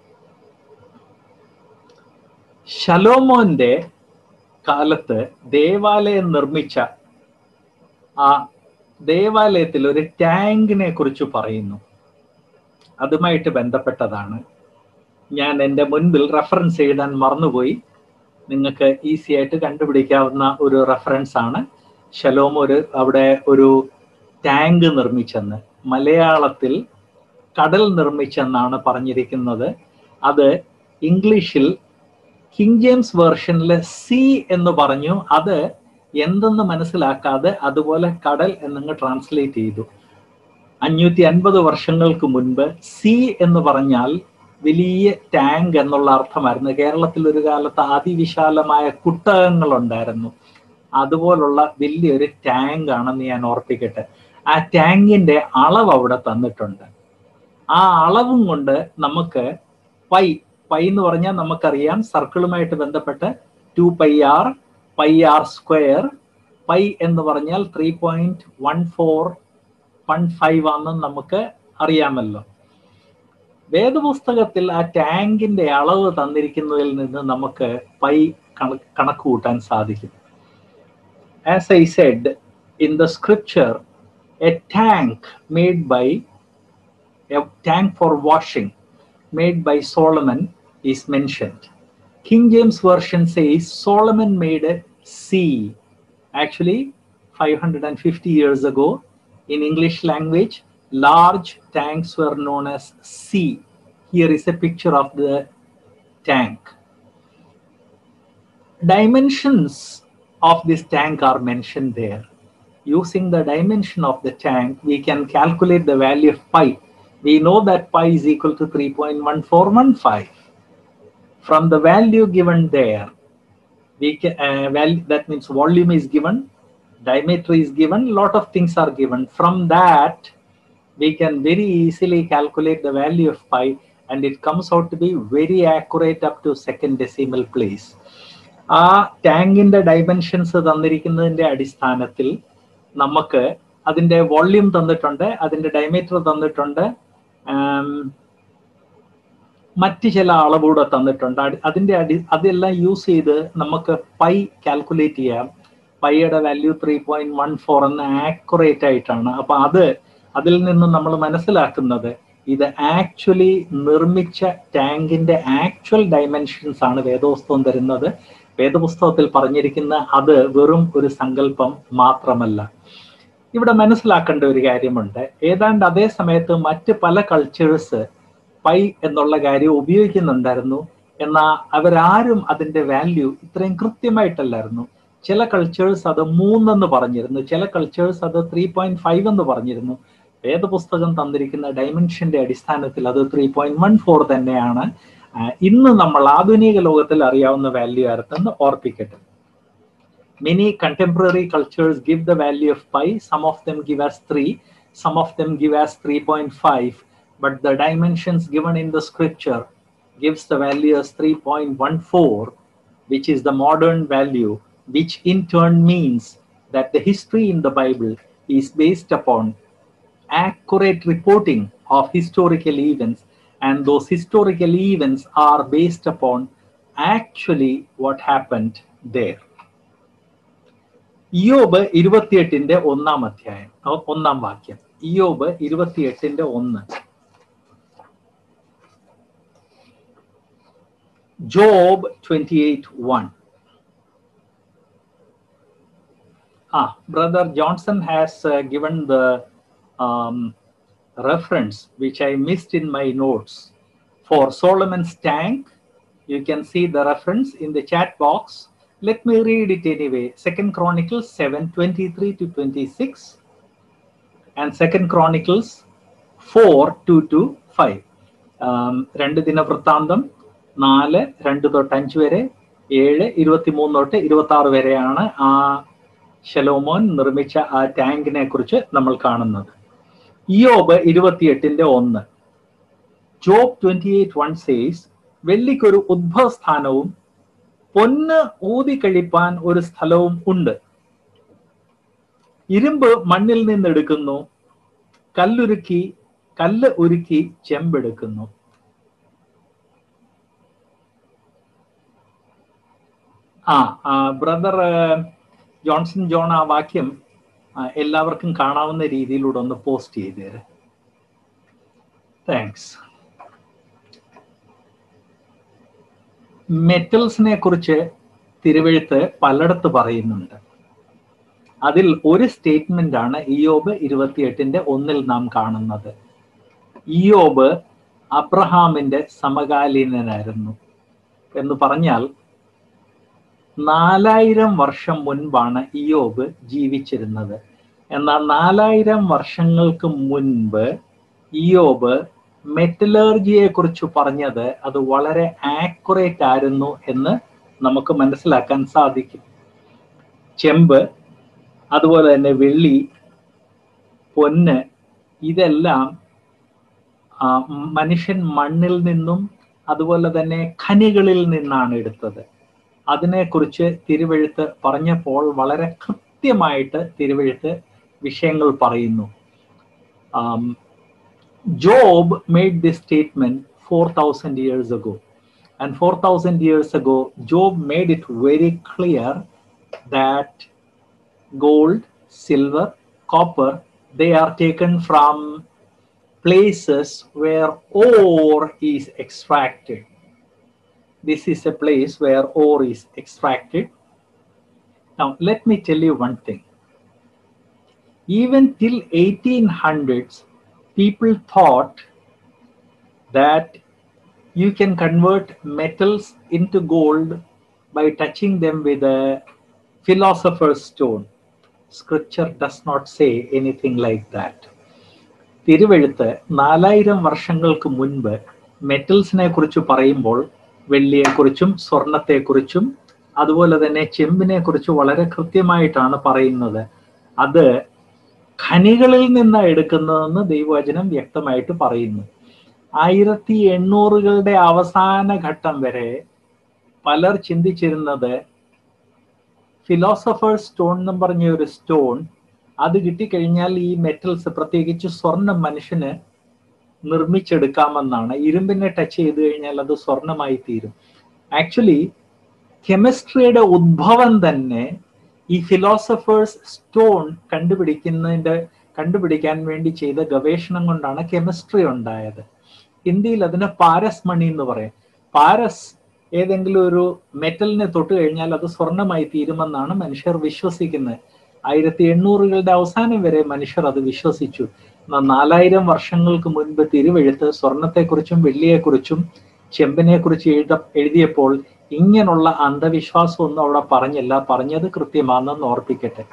ശലോമോന്റെ കാലത്ത് ദേവാലയം നിർമ്മിച്ച ആ ദേവാലയത്തിൽ ഒരു ടാങ്കിനെ കുറിച്ച് പറയുന്നു. അതുമായിട്ട് ബന്ധപ്പെട്ടതാണ്. ഞാൻ എൻ്റെ മുൻപിൽ റെഫറൻസ് എഴുതാൻ മറന്നുപോയി. നിങ്ങൾക്ക് ഈസി ആയിട്ട് കണ്ടുപിടിക്കാവുന്ന ഒരു റെഫറൻസ് ആണ്. ശലോം ഒരു അവിടെ ഒരു ടാങ്ക് നിർമ്മിച്ചെന്ന്. മലയാളത്തിൽ കടൽ നിർമ്മിച്ചെന്നാണ് പറഞ്ഞിരിക്കുന്നത്. അത് ഇംഗ്ലീഷിൽ കിങ് ജെയിംസ് വേർഷനിൽ സി എന്ന് പറഞ്ഞു. അത് എന്തെന്ന് മനസ്സിലാക്കാതെ അതുപോലെ കടൽ എന്നങ്ങ് ട്രാൻസ്ലേറ്റ് ചെയ്തു. അഞ്ഞൂറ്റി അൻപത് വർഷങ്ങൾക്ക് മുൻപ് സി എന്ന് പറഞ്ഞാൽ വലിയ ടാങ്ക് എന്നുള്ള അർത്ഥമായിരുന്നു. കേരളത്തിൽ ഒരു കാലത്ത് അതിവിശാലമായ കുട്ടകങ്ങൾ ഉണ്ടായിരുന്നു. അതുപോലുള്ള വലിയൊരു ടാങ്ക് ആണെന്ന് ഞാൻ ഓർപ്പിക്കട്ടെ. ആ ടാങ്കിന്റെ അളവ് അവിടെ തന്നിട്ടുണ്ട്. ആ അളവും കൊണ്ട് നമുക്ക് പൈ പൈ എന്ന് പറഞ്ഞാൽ നമുക്കറിയാം സർക്കിളുമായിട്ട് ബന്ധപ്പെട്ട് two pi r, pi r square. Pi എന്ന് പറഞ്ഞാൽ three point one four one five ആണെന്ന് നമുക്ക് അറിയാമല്ലോ. വേദപുസ്തകത്തിൽ ആ ടാങ്കിന്റെ അളവ് തന്നിരിക്കുന്നതിൽ നിന്ന് നമുക്ക് പൈ കണക്ക് കൂട്ടാൻ സാധിക്കും. As I said, in the scripture, a tank made by a tank for washing made by Solomon is mentioned. King James Version says Solomon made a sea. Actually, five hundred fifty years ago, in English language, large tanks were known as sea. Here is a picture of the tank. Dimensions of this tank are mentioned there. Using the dimension of the tank, we can calculate the value of pi. We know that pi is equal to three point one four one five. From the value given there, we can, uh, value, that means volume is given, diameter is given, lot of things are given. From that, we can very easily calculate the value of pi, and it comes out to be very accurate up to second decimal place. ആ ടാങ്കിന്റെ dimensions തന്നിരിക്കുന്നതിന്റെ അടിസ്ഥാനത്തിൽ നമുക്ക് അതിൻ്റെ volume തന്നിട്ടുണ്ട്, അതിൻ്റെ diameter തന്നിട്ടുണ്ട്, മറ്റ് ചില അളവൂടെ തന്നിട്ടുണ്ട്. അതിൻ്റെ അടി അതെല്ലാം യൂസ് ചെയ്ത് നമുക്ക് പൈ കാൽക്കുലേറ്റ് ചെയ്യാം. പൈയുടെ value three point one four എന്ന് ആക്യുറേറ്റ് ആയിട്ടാണ്. അപ്പൊ അത് അതിൽ നിന്ന് നമ്മൾ മനസ്സിലാക്കുന്നത് ഇത് ആക്ച്വലി നിർമ്മിച്ച ടാങ്കിന്റെ ആക്ച്വൽ ഡയമെൻഷൻസ് ആണ് വേദപുസ്തകം തരുന്നത്. വേദപുസ്തകത്തിൽ പറഞ്ഞിരിക്കുന്ന അത് വെറും ഒരു സങ്കല്പം മാത്രമല്ല. ഇവിടെ മനസ്സിലാക്കേണ്ട ഒരു കാര്യമുണ്ട്. ഏതാണ്ട് അതേ സമയത്ത് മറ്റ് പല കൾച്ചേഴ്സ് പൈ എന്നുള്ള കാര്യം ഉപയോഗിക്കുന്നുണ്ടായിരുന്നു. എന്നാൽ അവരാരും അതിന്റെ വാല്യൂ ഇത്രയും കൃത്യമായിട്ടല്ലായിരുന്നു. ചില കൾച്ചേഴ്സ് അത് മൂന്നെന്ന് പറഞ്ഞിരുന്നു, ചില കൾച്ചേഴ്സ് അത് ത്രീ പോയിന്റ് ഫൈവ് എന്ന് പറഞ്ഞിരുന്നു. വേദപുസ്തകം തന്നിരിക്കുന്ന ഡയമെൻഷന്റെ അടിസ്ഥാനത്തിൽ അത് ത്രീ പോയിന്റ് വൺ ഫോർ തന്നെയാണ് ഇന്ന് നമ്മൾ ആധുനിക ലോകത്തിൽ അറിയാവുന്ന വാല്യൂ ആയിരുന്നെന്ന് ഓർപ്പിക്കട്ടെ. Many contemporary cultures give the value of pi. Some of them give us three, some of them give us three point five, but the dimensions given in the scripture gives the value as three point one four, which is the modern value, which in turn means that the history in the Bible is based upon accurate reporting of historical events, and those historical events are based upon actually what happened there. ഇയ്യോബ് ഇരുപത്തിയെട്ടിന്റെ ഒന്നാം അധ്യായം ഒന്നാം വാക്യം. ഇയ്യോബ് ഇരുപത്തിയെട്ടിന്റെ ഒന്ന്. Job twenty-eight one. Ah, Brother Johnson has uh, given the um, reference which I missed in my notes for Solomon's tank. You can see the reference in the chat box. Let me read it anyway. Second Chronicles seven twenty-three to twenty-six and Second Chronicles four two to five. രണ്ട് ദിനവൃത്താന്തം നാല് രണ്ട് തൊട്ട് അഞ്ച് വരെ, ഏഴ് ഇരുപത്തി മൂന്ന് തൊട്ട് ഇരുപത്തി ആറ് വരെയാണ് ആ ശലോമോൻ നിർമ്മിച്ച ആ ടാങ്കിനെ കുറിച്ച് നമ്മൾ കാണുന്നത്. ഇയ്യോബ് ഇരുപത്തിയെട്ടിന്റെ ഒന്ന്. Job twenty eight one says, വെള്ളിക്കൊരു ഉദ്ഭവസ്ഥാനവും പൊന്ന് ഊതി കഴിപ്പാൻ ഒരു സ്ഥലവും ഉണ്ട്. ഇരുമ്പ് മണ്ണിൽ നിന്നെടുക്കുന്നു, കല്ലുരുക്കി കല്ല് ഉരുക്കി ചെമ്പെടുക്കുന്നു. ആ ബ്രദർ ജോൺസൺ ജോൺ ആ വാക്യം എല്ലാവർക്കും കാണാവുന്ന രീതിയിലൂടെ ഒന്ന് പോസ്റ്റ് ചെയ്തേര്. താങ്ക്സ്. മെറ്റൽസിനെ കുറിച്ച് തിരുവെഴുത്ത് പലയിടത്ത് പറയുന്നുണ്ട്. അതിൽ ഒരു സ്റ്റേറ്റ്മെന്റ് ആണ് ഇയ്യോബ് ഇരുപത്തിയെട്ടിന്റെ ഒന്നിൽ നാം കാണുന്നത്. ഇയ്യോബ് അബ്രഹാമിന്റെ സമകാലീനനായിരുന്നു എന്ന് പറഞ്ഞാൽ നാലായിരം വർഷം മുൻപാണ് ഇയ്യോബ് ജീവിച്ചിരുന്നത്. എന്നാൽ നാലായിരം വർഷങ്ങൾക്ക് മുൻപ് ഇയ്യോബ് മെറ്റലർജിയെ കുറിച്ച് പറഞ്ഞത് അത് വളരെ ആക്യുറേറ്റ് ആയിരുന്നു എന്ന് നമുക്ക് മനസ്സിലാക്കാൻ സാധിക്കും. ചെമ്പ്, അതുപോലെ തന്നെ വെള്ളി, പൊന്ന്, ഇതെല്ലാം മനുഷ്യൻ മണ്ണിൽ നിന്നും അതുപോലെ തന്നെ ഖനികളിൽ നിന്നാണ് എടുത്തത്. അതിനെക്കുറിച്ച് തിരുവെഴുത്ത് പറഞ്ഞപ്പോൾ വളരെ കൃത്യമായിട്ട് തിരുവെഴുത്ത് വിഷയങ്ങൾ പറയുന്നു. Job made this statement four thousand years ago, and four thousand years ago Job made it very clear that gold, silver, copper, they are taken from places where ore is extracted. This is a place where ore is extracted. Now let me tell you one thing. Even till eighteen hundreds, people thought that you can convert metals into gold by touching them with a philosopher's stone. Scripture does not say anything like that. തിരുവെഴുത്ത് നാലായിരം വർഷങ്ങൾക്ക് മുൻപ് മെറ്റൽസിനെ കുറിച്ച് പറയുമ്പോൾ വെള്ളിയെക്കുറിച്ചും സ്വർണത്തെക്കുറിച്ചും അതുപോലെ തന്നെ ചെമ്പിനെ കുറിച്ച് വളരെ കൃത്യമായിട്ടാണ് പറയുന്നത്. അത് ഖനികളിൽ നിന്ന് എടുക്കുന്നതെന്ന് ദൈവവചനം വ്യക്തമായിട്ട് പറയുന്നു. ആയിരത്തി എണ്ണൂറുകളുടെ അവസാന ഘട്ടം വരെ പലർ ചിന്തിച്ചിരുന്നത് ഫിലോസഫേഴ്സ് സ്റ്റോൺ എന്ന് പറഞ്ഞ ഒരു സ്റ്റോൺ അത് കിട്ടിക്കഴിഞ്ഞാൽ ഈ മെറ്റൽസ്, പ്രത്യേകിച്ച് സ്വർണം, മനുഷ്യന് നിർമ്മിച്ചെടുക്കാമെന്നാണ്. ഇരുമ്പിനെ ടച്ച് ചെയ്ത് കഴിഞ്ഞാൽ അത് സ്വർണമായി തീരും. ആക്ച്വലി കെമിസ്ട്രിയുടെ ഉദ്ഭവം തന്നെ ഈ ഫിലോസഫേഴ്സ് സ്റ്റോൺ കണ്ടുപിടിക്കുന്നതിന്റെ കണ്ടുപിടിക്കാൻ വേണ്ടി ചെയ്ത ഗവേഷണം കൊണ്ടാണ് കെമിസ്ട്രി ഉണ്ടായത്. ഹിന്ദിയിൽ അതിന് പാരസ് മണി എന്ന് പറയും. പാരസ് ഏതെങ്കിലും ഒരു മെറ്റലിനെ തൊട്ട് കഴിഞ്ഞാൽ അത് സ്വർണമായി തീരുമെന്നാണ് മനുഷ്യർ വിശ്വസിക്കുന്നത്. ആയിരത്തി എണ്ണൂറുകളുടെ അവസാനം വരെ മനുഷ്യർ അത് വിശ്വസിച്ചു. നാലായിരം വർഷങ്ങൾക്ക് മുൻപ് തിരുവെഴുത്ത് സ്വർണത്തെക്കുറിച്ചും വെള്ളിയെക്കുറിച്ചും ചെമ്പിനെ കുറിച്ച് എഴുത എഴുതിയപ്പോൾ ഇങ്ങനെയുള്ള അന്ധവിശ്വാസം ഒന്നും അവിടെ പറഞ്ഞില്ല. പറഞ്ഞത് കൃത്യമാണെന്ന് ഓർപ്പിക്കട്ടെ.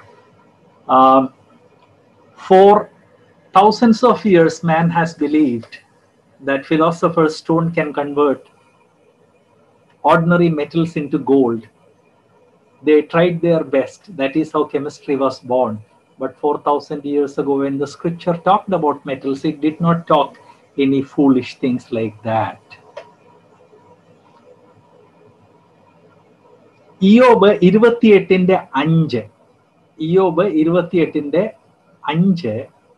Four thousands of years man has believed that philosopher's stone can convert ordinary metals into gold. They tried their best. That is how chemistry was born. But four thousand years ago, when the scripture talked about metals, it did not talk any foolish things like that. ഇയ്യോബ് ഇരുപത്തിയെട്ടിന്റെ അഞ്ച് ഇയ്യോബ് ഇരുപത്തിയെട്ടിന്റെ അഞ്ച്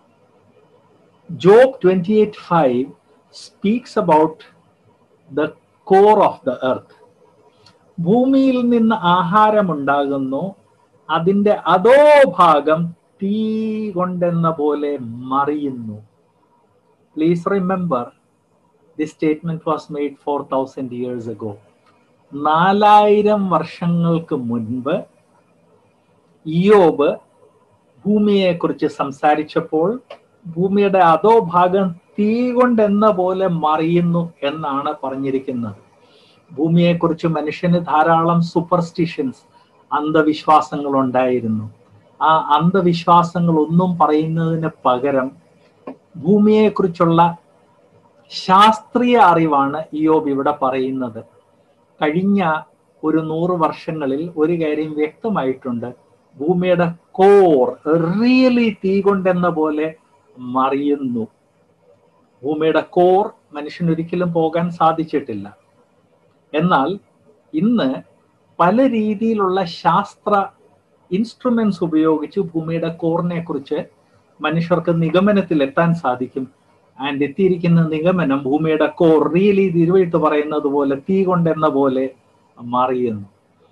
Job twenty-eight five speaks about the core of the earth. ഭൂമിയിൽ നിന്ന് ആഹാരമുണ്ടാകുന്നു, അതിൻ്റെ അതോ ഭാഗം തീ കൊണ്ടെന്ന പോലെ മറിയുന്നു. Please remember, this statement was made four thousand years ago. നാലായിരം വർഷങ്ങൾക്ക് മുൻപ് ഇയ്യോബ് ഭൂമിയെക്കുറിച്ച് സംസാരിച്ചപ്പോൾ ഭൂമിയുടെ അതോ ഭാഗം തീ കൊണ്ടെന്ന പോലെ മറിയുന്നു എന്നാണ് പറഞ്ഞിരിക്കുന്നത്. ഭൂമിയെക്കുറിച്ച് മനുഷ്യന് ധാരാളം സൂപ്പർസ്റ്റിഷൻസ്, അന്ധവിശ്വാസങ്ങൾ ഉണ്ടായിരുന്നു. ആ അന്ധവിശ്വാസങ്ങൾ ഒന്നും പറയുന്നതിന് പകരം ഭൂമിയെക്കുറിച്ചുള്ള ശാസ്ത്രീയ അറിവാണ് ഇയ്യോബ് ഇവിടെ പറയുന്നത്. കഴിഞ്ഞ ഒരു നൂറ് വർഷങ്ങളിൽ ഒരു കാര്യം വ്യക്തമായിട്ടുണ്ട്. ഭൂമിയുടെ കോർ റിയലി തീ കൊണ്ടെന്ന പോലെ മറിയുന്നു. ഭൂമിയുടെ കോർ മനുഷ്യനൊരിക്കലും പോകാൻ സാധിച്ചിട്ടില്ല. എന്നാൽ ഇന്ന് പല രീതിയിലുള്ള ശാസ്ത്ര ഇൻസ്ട്രുമെന്റ്സ് ഉപയോഗിച്ച് ഭൂമിയുടെ കോറിനെ കുറിച്ച് മനുഷ്യർക്ക് നിഗമനത്തിൽ എത്താൻ സാധിക്കും. ആൻഡ് എത്തിയിരിക്കുന്ന നിഗമനം ഭൂമിയുടെ കോർ റിയലി തിരുവെഴുത്ത് പറയുന്നത് പോലെ തീ കൊണ്ടെന്ന പോലെ മറിയുന്നു.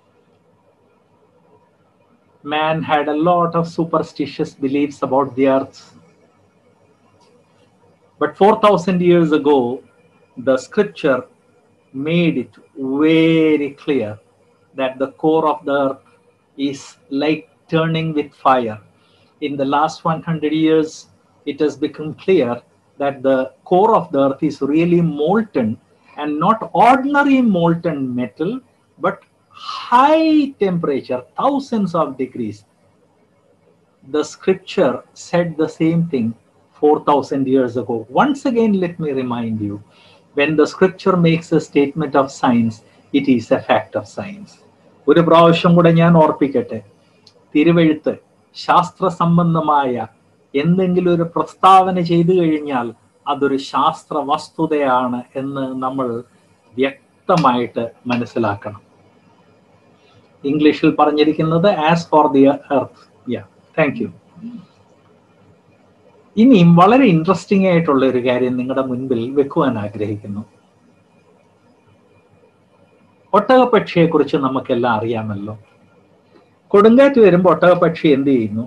Man had a lot of superstitious beliefs about the earth. But four thousand years ago, the scripture made it very clear that the core of the earth is like turning with fire. In the last one hundred years, it has become clear that the core of the earth is really molten, and not ordinary molten metal, but high temperature, thousands of degrees. The scripture said the same thing four thousand years ago. Once again, let me remind you, when the scripture makes a statement of science, it is a fact of science. ഒരു പ്രാവശ്യം കൂടെ ഞാൻ ഓർപ്പിക്കട്ടെ, തിരുവെഴുത്ത് ശാസ്ത്ര സംബന്ധമായ എന്തെങ്കിലും ഒരു പ്രസ്താവന ചെയ്തു കഴിഞ്ഞാൽ അതൊരു ശാസ്ത്ര വസ്തുതയാണ് എന്ന് നമ്മൾ വ്യക്തമായിട്ട് മനസ്സിലാക്കണം. ഇംഗ്ലീഷിൽ പറഞ്ഞിരിക്കുന്നത് as for the earth. Yeah, thank you. ഇനിയും വളരെ ഇൻട്രസ്റ്റിംഗ് ആയിട്ടുള്ള ഒരു കാര്യം നിങ്ങളുടെ മുൻപിൽ വെക്കുവാൻ ആഗ്രഹിക്കുന്നു. ഒട്ടകപ്പക്ഷിയെ കുറിച്ച് നമുക്കെല്ലാം അറിയാമല്ലോ. കൊടുങ്കാറ്റ് വരുമ്പോൾ ഒട്ടകപ്പക്ഷി എന്ത് ചെയ്യുന്നു?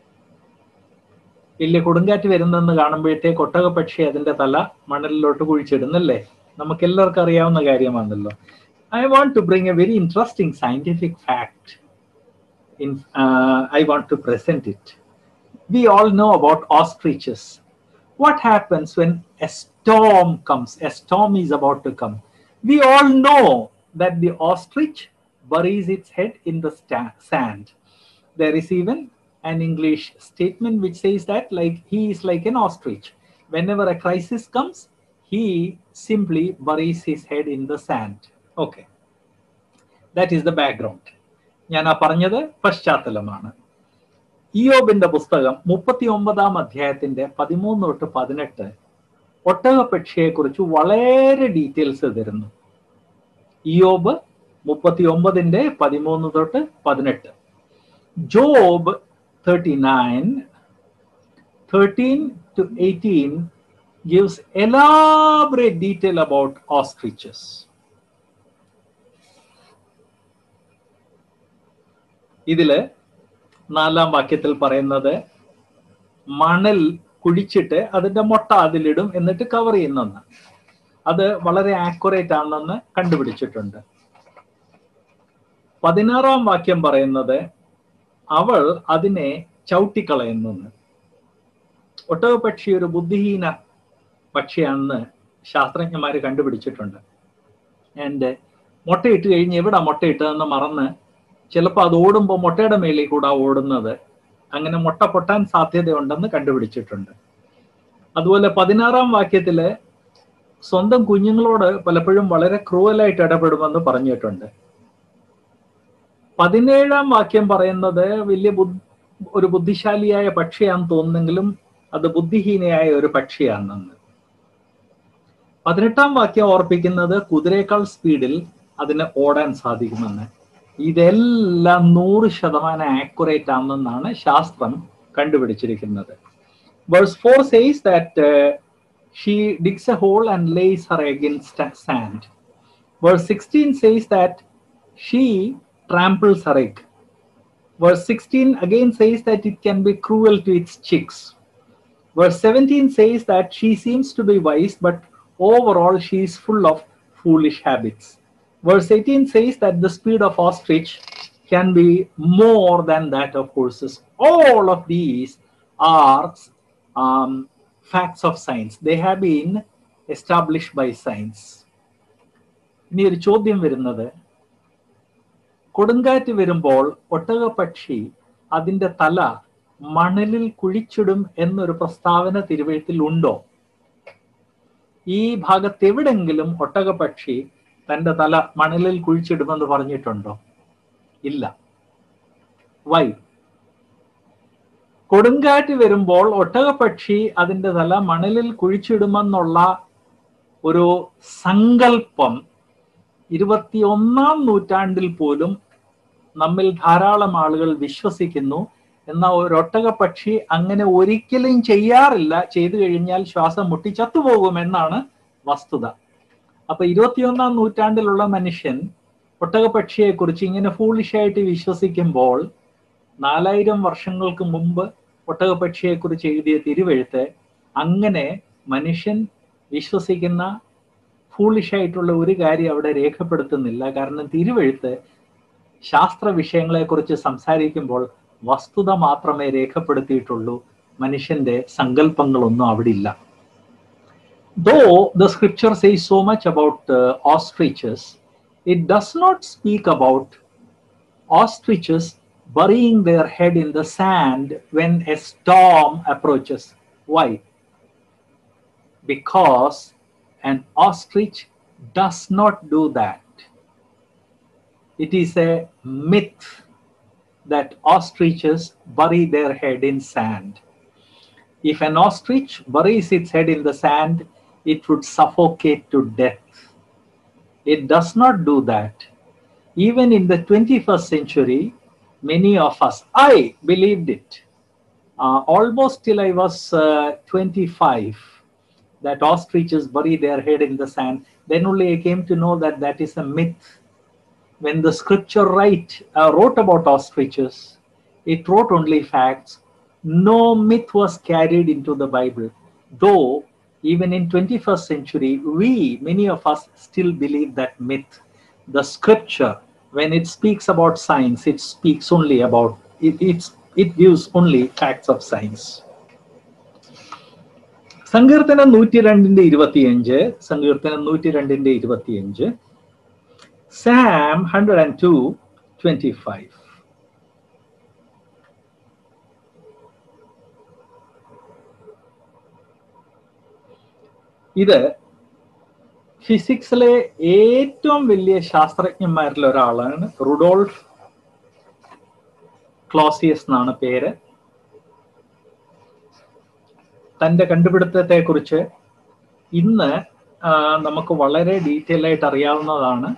വലിയ കൊടുങ്കാറ്റ് വരുന്നെന്ന് കാണുമ്പോഴത്തേക്ക് ഒട്ടകപ്പക്ഷി അതിന്റെ തല മണലിലോട്ട് കുഴിച്ചിടുന്നല്ലേ? നമുക്ക് എല്ലാവർക്കും അറിയാവുന്ന കാര്യമാണല്ലോ. I want to bring a very interesting scientific fact. In, uh, I want to present it. We all know about ostriches. What happens when a storm comes? A storm is about to come. We all know that the ostrich buries its head in the sand. There is even an English statement which says that like he is like an ostrich. Whenever a crisis comes, he simply buries his head in the sand. Okay, that is the background. ഞാൻ ആ പറഞ്ഞത് പശ്ചാത്തലമാണ്. ഇയ്യോബിന്റെ പുസ്തകം മുപ്പത്തി ഒമ്പതാം അധ്യായത്തിന്റെ പതിമൂന്ന് തൊട്ട് പതിനെട്ട് ഒട്ടകപ്പക്ഷിയെ കുറിച്ച് വളരെ ഡീറ്റെയിൽസ് തരുന്നു. ഇയ്യോബ് മുപ്പത്തി ഒമ്പതിന്റെ പതിമൂന്ന് തൊട്ട് പതിനെട്ട്. Job thirty-nine thirteen to eighteen gives elaborate detail about ostriches. ഇതില് നാലാം വാക്യത്തിൽ പറയുന്നത് മണൽ കുഴിച്ചിട്ട് അതിന്റെ മുട്ട അതിലിടും എന്നിട്ട് കവർ ചെയ്യുന്നെന്ന്. അത് വളരെ ആക്യുറേറ്റ് ആണെന്ന് കണ്ടുപിടിച്ചിട്ടുണ്ട്. പതിനാറാം വാക്യം പറയുന്നത് അവൾ അതിനെ ചവിട്ടിക്കളയുന്നെന്ന്. ഒട്ടകപ്പക്ഷി ഒരു ബുദ്ധിഹീന പക്ഷിയാണെന്ന് ശാസ്ത്രജ്ഞന്മാർ കണ്ടുപിടിച്ചിട്ടുണ്ട്. ആൻഡ് മുട്ടയിട്ട് കഴിഞ്ഞ് എവിടെ മുട്ടയിട്ടതെന്ന് മറന്ന് ചിലപ്പോൾ അത് ഓടുമ്പോൾ മുട്ടയുടെ മേളിൽ കൂടെ ഓടുന്നത്, അങ്ങനെ മുട്ട പൊട്ടാൻ സാധ്യതയുണ്ടെന്ന് കണ്ടുപിടിച്ചിട്ടുണ്ട്. അതുപോലെ പതിനാറാം വാക്യത്തില് സ്വന്തം കുഞ്ഞുങ്ങളോട് പലപ്പോഴും വളരെ ക്രൂവലായിട്ട് ഇടപെടുമെന്ന് പറഞ്ഞിട്ടുണ്ട്. പതിനേഴാം വാക്യം പറയുന്നത് വലിയ ഒരു ബുദ്ധിശാലിയായ പക്ഷിയാണെന്ന് തോന്നുന്നെങ്കിലും അത് ബുദ്ധിഹീനയായ ഒരു പക്ഷിയാണെന്ന്. പതിനെട്ടാം വാക്യം ഓർപ്പിക്കുന്നത് കുതിരയേക്കാൾ സ്പീഡിൽ അതിന് ഓടാൻ സാധിക്കുമെന്ന്. ഇതെല്ലാം നൂറ് ശതമാനം ആക്യുറേറ്റ് ആണെന്നാണ് ശാസ്ത്രം കണ്ടുപിടിച്ചിരിക്കുന്നത്. Verse four says that uh, she digs a hole and lays her egg in sand. Verse sixteen says that she tramples her egg. Verse sixteen again says that it can be cruel to its chicks. Verse seventeen says that she seems to be wise, but overall she is full of foolish habits. Verse eighteen says that the speed of ostrich can be more than that of horses. All of these are um, facts of science. They have been established by science. ഇനി ഒരു ചോദ്യം വരുന്നത്, കൊടുങ്കാറ്റ് വരുമ്പോൾ ഒട്ടകപ്പക്ഷി അതിന്റെ തല മണലിൽ കുഴിച്ചിടും എന്നൊരു പ്രസ്താവന തിരുവെഴുത്തിൽ ഉണ്ടോ? ഈ ഭാഗത്ത് എവിടെങ്കിലും ഒട്ടകപ്പക്ഷി തന്റെ തല മണലിൽ കുഴിച്ചിടുമെന്ന് പറഞ്ഞിട്ടുണ്ടോ? ഇല്ല. വൈ? കൊടുങ്കാറ്റ് വരുമ്പോൾ ഒട്ടകപ്പക്ഷി അതിന്റെ തല മണലിൽ കുഴിച്ചിടുമെന്നുള്ള ഒരു സങ്കല്പം ഇരുപത്തിയൊന്നാം നൂറ്റാണ്ടിൽ പോലും നമ്മിൽ ധാരാളം ആളുകൾ വിശ്വസിക്കുന്നു. എന്നാൽ ഒരൊട്ടകപ്പക്ഷി അങ്ങനെ ഒരിക്കലും ചെയ്യാറില്ല. ചെയ്തു കഴിഞ്ഞാൽ ശ്വാസം മുട്ടി ചത്തുപോകുമെന്നാണ് വസ്തുത. അപ്പൊ ഇരുപത്തിയൊന്നാം നൂറ്റാണ്ടിലുള്ള മനുഷ്യൻ ഒട്ടകപ്പക്ഷിയെ കുറിച്ച് ഇങ്ങനെ ഫൂളിഷായിട്ട് വിശ്വസിക്കുമ്പോൾ നാലായിരം വർഷങ്ങൾക്ക് മുമ്പ് ഒട്ടകപ്പക്ഷിയെ കുറിച്ച് എഴുതിയ തിരുവെഴുത്ത് അങ്ങനെ മനുഷ്യൻ വിശ്വസിക്കുന്ന ഫൂളിഷായിട്ടുള്ള ഒരു കാര്യം അവിടെ രേഖപ്പെടുത്തുന്നില്ല. കാരണം തിരുവെഴുത്ത് ശാസ്ത്ര വിഷയങ്ങളെ കുറിച്ച് സംസാരിക്കുമ്പോൾ വസ്തുത മാത്രമേ രേഖപ്പെടുത്തിയിട്ടുള്ളൂ. മനുഷ്യന്റെ സങ്കല്പങ്ങളൊന്നും അവിടെ ഇല്ല. Though the scripture says so much about uh, ostriches, it does not speak about ostriches burying their head in the sand when a storm approaches. Why? Because an ostrich does not do that. It is a myth that ostriches bury their head in sand. If an ostrich buries its head in the sand, it would suffocate to death. It does not do that. Even in the twenty-first century, many of us, I believed it uh, almost till I was uh, twenty-five, that ostriches bury their head in the sand. Then only I came to know that that is a myth. When the scripture write, uh, wrote about ostriches, it wrote only facts. No myth was carried into the Bible. Though even in twenty-first century, we, many of us still believe that myth. The scripture, when it speaks about science, it speaks only about, it, it's, it gives only facts of science. സങ്കീർത്തനം നൂറ്റി രണ്ടിന്റെ ഇരുപത്തിയഞ്ച് സങ്കീർത്തനം നൂറ്റി രണ്ടിന്റെ ഇരുപത്തിയഞ്ച് Psalm one oh two, twenty-five. ഇത് ഫിസിക്സിലെ ഏറ്റവും വലിയ ശാസ്ത്രജ്ഞന്മാരിൽ ഒരാളാണ്. റുഡോൾഫ് ക്ലോസിയസ് എന്നാണ് പേര്. തന്റെ കണ്ടുപിടുത്തത്തെ കുറിച്ച് ഇന്ന് നമുക്ക് വളരെ ഡീറ്റെയിൽ ആയിട്ട് അറിയാവുന്നതാണ്.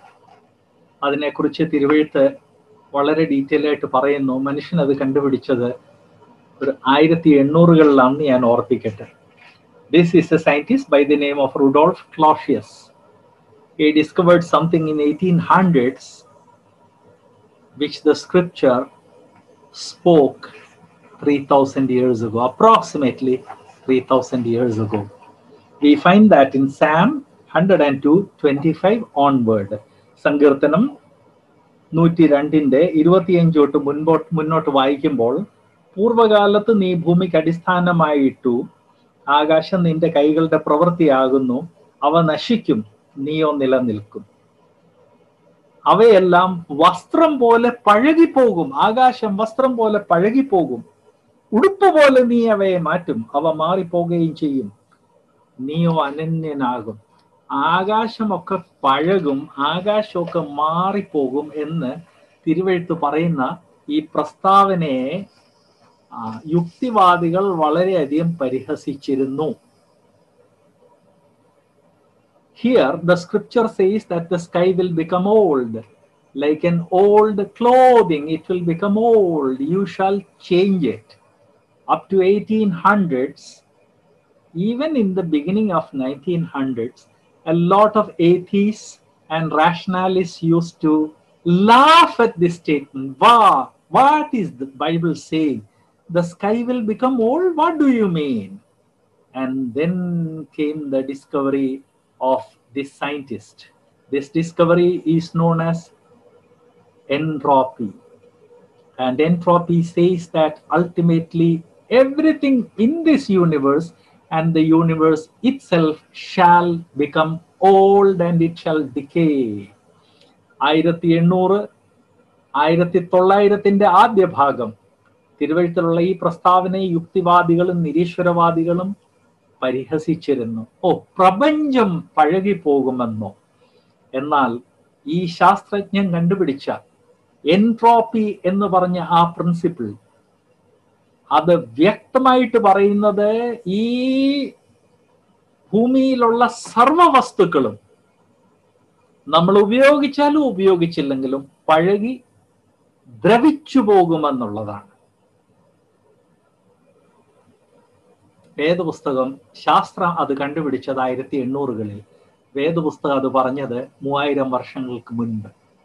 അതിനെക്കുറിച്ച് തിരുവെഴുത്ത് വളരെ ഡീറ്റെയിൽ ആയിട്ട് പറയുന്നു. മനുഷ്യൻ അത് കണ്ടുപിടിച്ചത് ഒരു ആയിരത്തി എണ്ണൂറുകളിലാണെന്ന് ഞാൻ ഓർപ്പിക്കട്ടെ. This is a scientist by the name of Rudolf Clausius. He discovered something in eighteen hundreds which the scripture spoke three thousand years ago, approximately three thousand years ago. We find that in Psalm one hundred two, twenty-five onward. സങ്കീർത്തനം നൂറ്റി രണ്ടിന്റെ ഇരുപത്തിയഞ്ച് തൊട്ട് മുൻപോട്ട് മുന്നോട്ട് വായിക്കുമ്പോൾ, പൂർവകാലത്ത് നീ ഭൂമിക്ക് അടിസ്ഥാനമായിട്ടു, ആകാശം നിന്റെ കൈകളുടെ പ്രവൃത്തിയാകുന്നു, അവ നശിക്കും, നീയോ നിലനിൽക്കും. അവയെല്ലാം വസ്ത്രം പോലെ പഴകിപ്പോകും. ആകാശം വസ്ത്രം പോലെ പഴകിപ്പോകും. ഉടുപ്പ് പോലെ നീ അവയെ മാറ്റും, അവ മാറിപ്പോകുകയും ചെയ്യും, നീയോ അനന്യനാകും. ആകാശമൊക്കെ പഴകും, ആകാശമൊക്കെ മാറിപ്പോകും എന്ന് തിരുവെഴുത്ത് പറയുന്ന ഈ പ്രസ്താവനയെ യുക്തിവാദികൾ വളരെയധികം പരിഹസിച്ചിരുന്നു. Here the scripture says that the sky will become old, like an old clothing, it will become old, you shall change it. Up to eighteen hundreds, even in the beginning of nineteen hundreds, a lot of atheists and rationalists used to laugh at this statement. Wow, what is the Bible saying? The sky will become old? What do you mean? And then came the discovery of this scientist. This discovery is known as entropy. And entropy says that ultimately everything in this universe and the universe itself shall become old and it shall decay. ആയിരത്തി എണ്ണൂറ് ആയിരത്തി തൊള്ളായിരത്തിന്റെ ആദ്യ ഭാഗം തിരുവഴുത്തിലുള്ള ഈ പ്രസ്താവനയെ യുക്തിവാദികളും നിരീശ്വരവാദികളും പരിഹസിച്ചിരുന്നു. ഓ, പ്രപഞ്ചം പഴകിപ്പോകുമെന്നോ? എന്നാൽ ഈ ശാസ്ത്രജ്ഞൻ കണ്ടുപിടിച്ച എൻട്രോപ്പി എന്ന് പറഞ്ഞ ആ പ്രിൻസിപ്പിൾ, അത് വ്യക്തമായിട്ട് പറയുന്നത് ഈ ഭൂമിയിലുള്ള സർവ വസ്തുക്കളും നമ്മൾ ഉപയോഗിച്ചാലും ഉപയോഗിച്ചില്ലെങ്കിലും പഴകി ദ്രവിച്ചു പോകുമെന്നുള്ളതാണ്. വേദപുസ്തകം, ശാസ്ത്രം അത് കണ്ടുപിടിച്ചത് ആയിരത്തി എണ്ണൂറുകളിൽ, വേദപുസ്തകം അത് പറഞ്ഞത് മൂവായിരം വർഷങ്ങൾക്ക് മുൻപ്.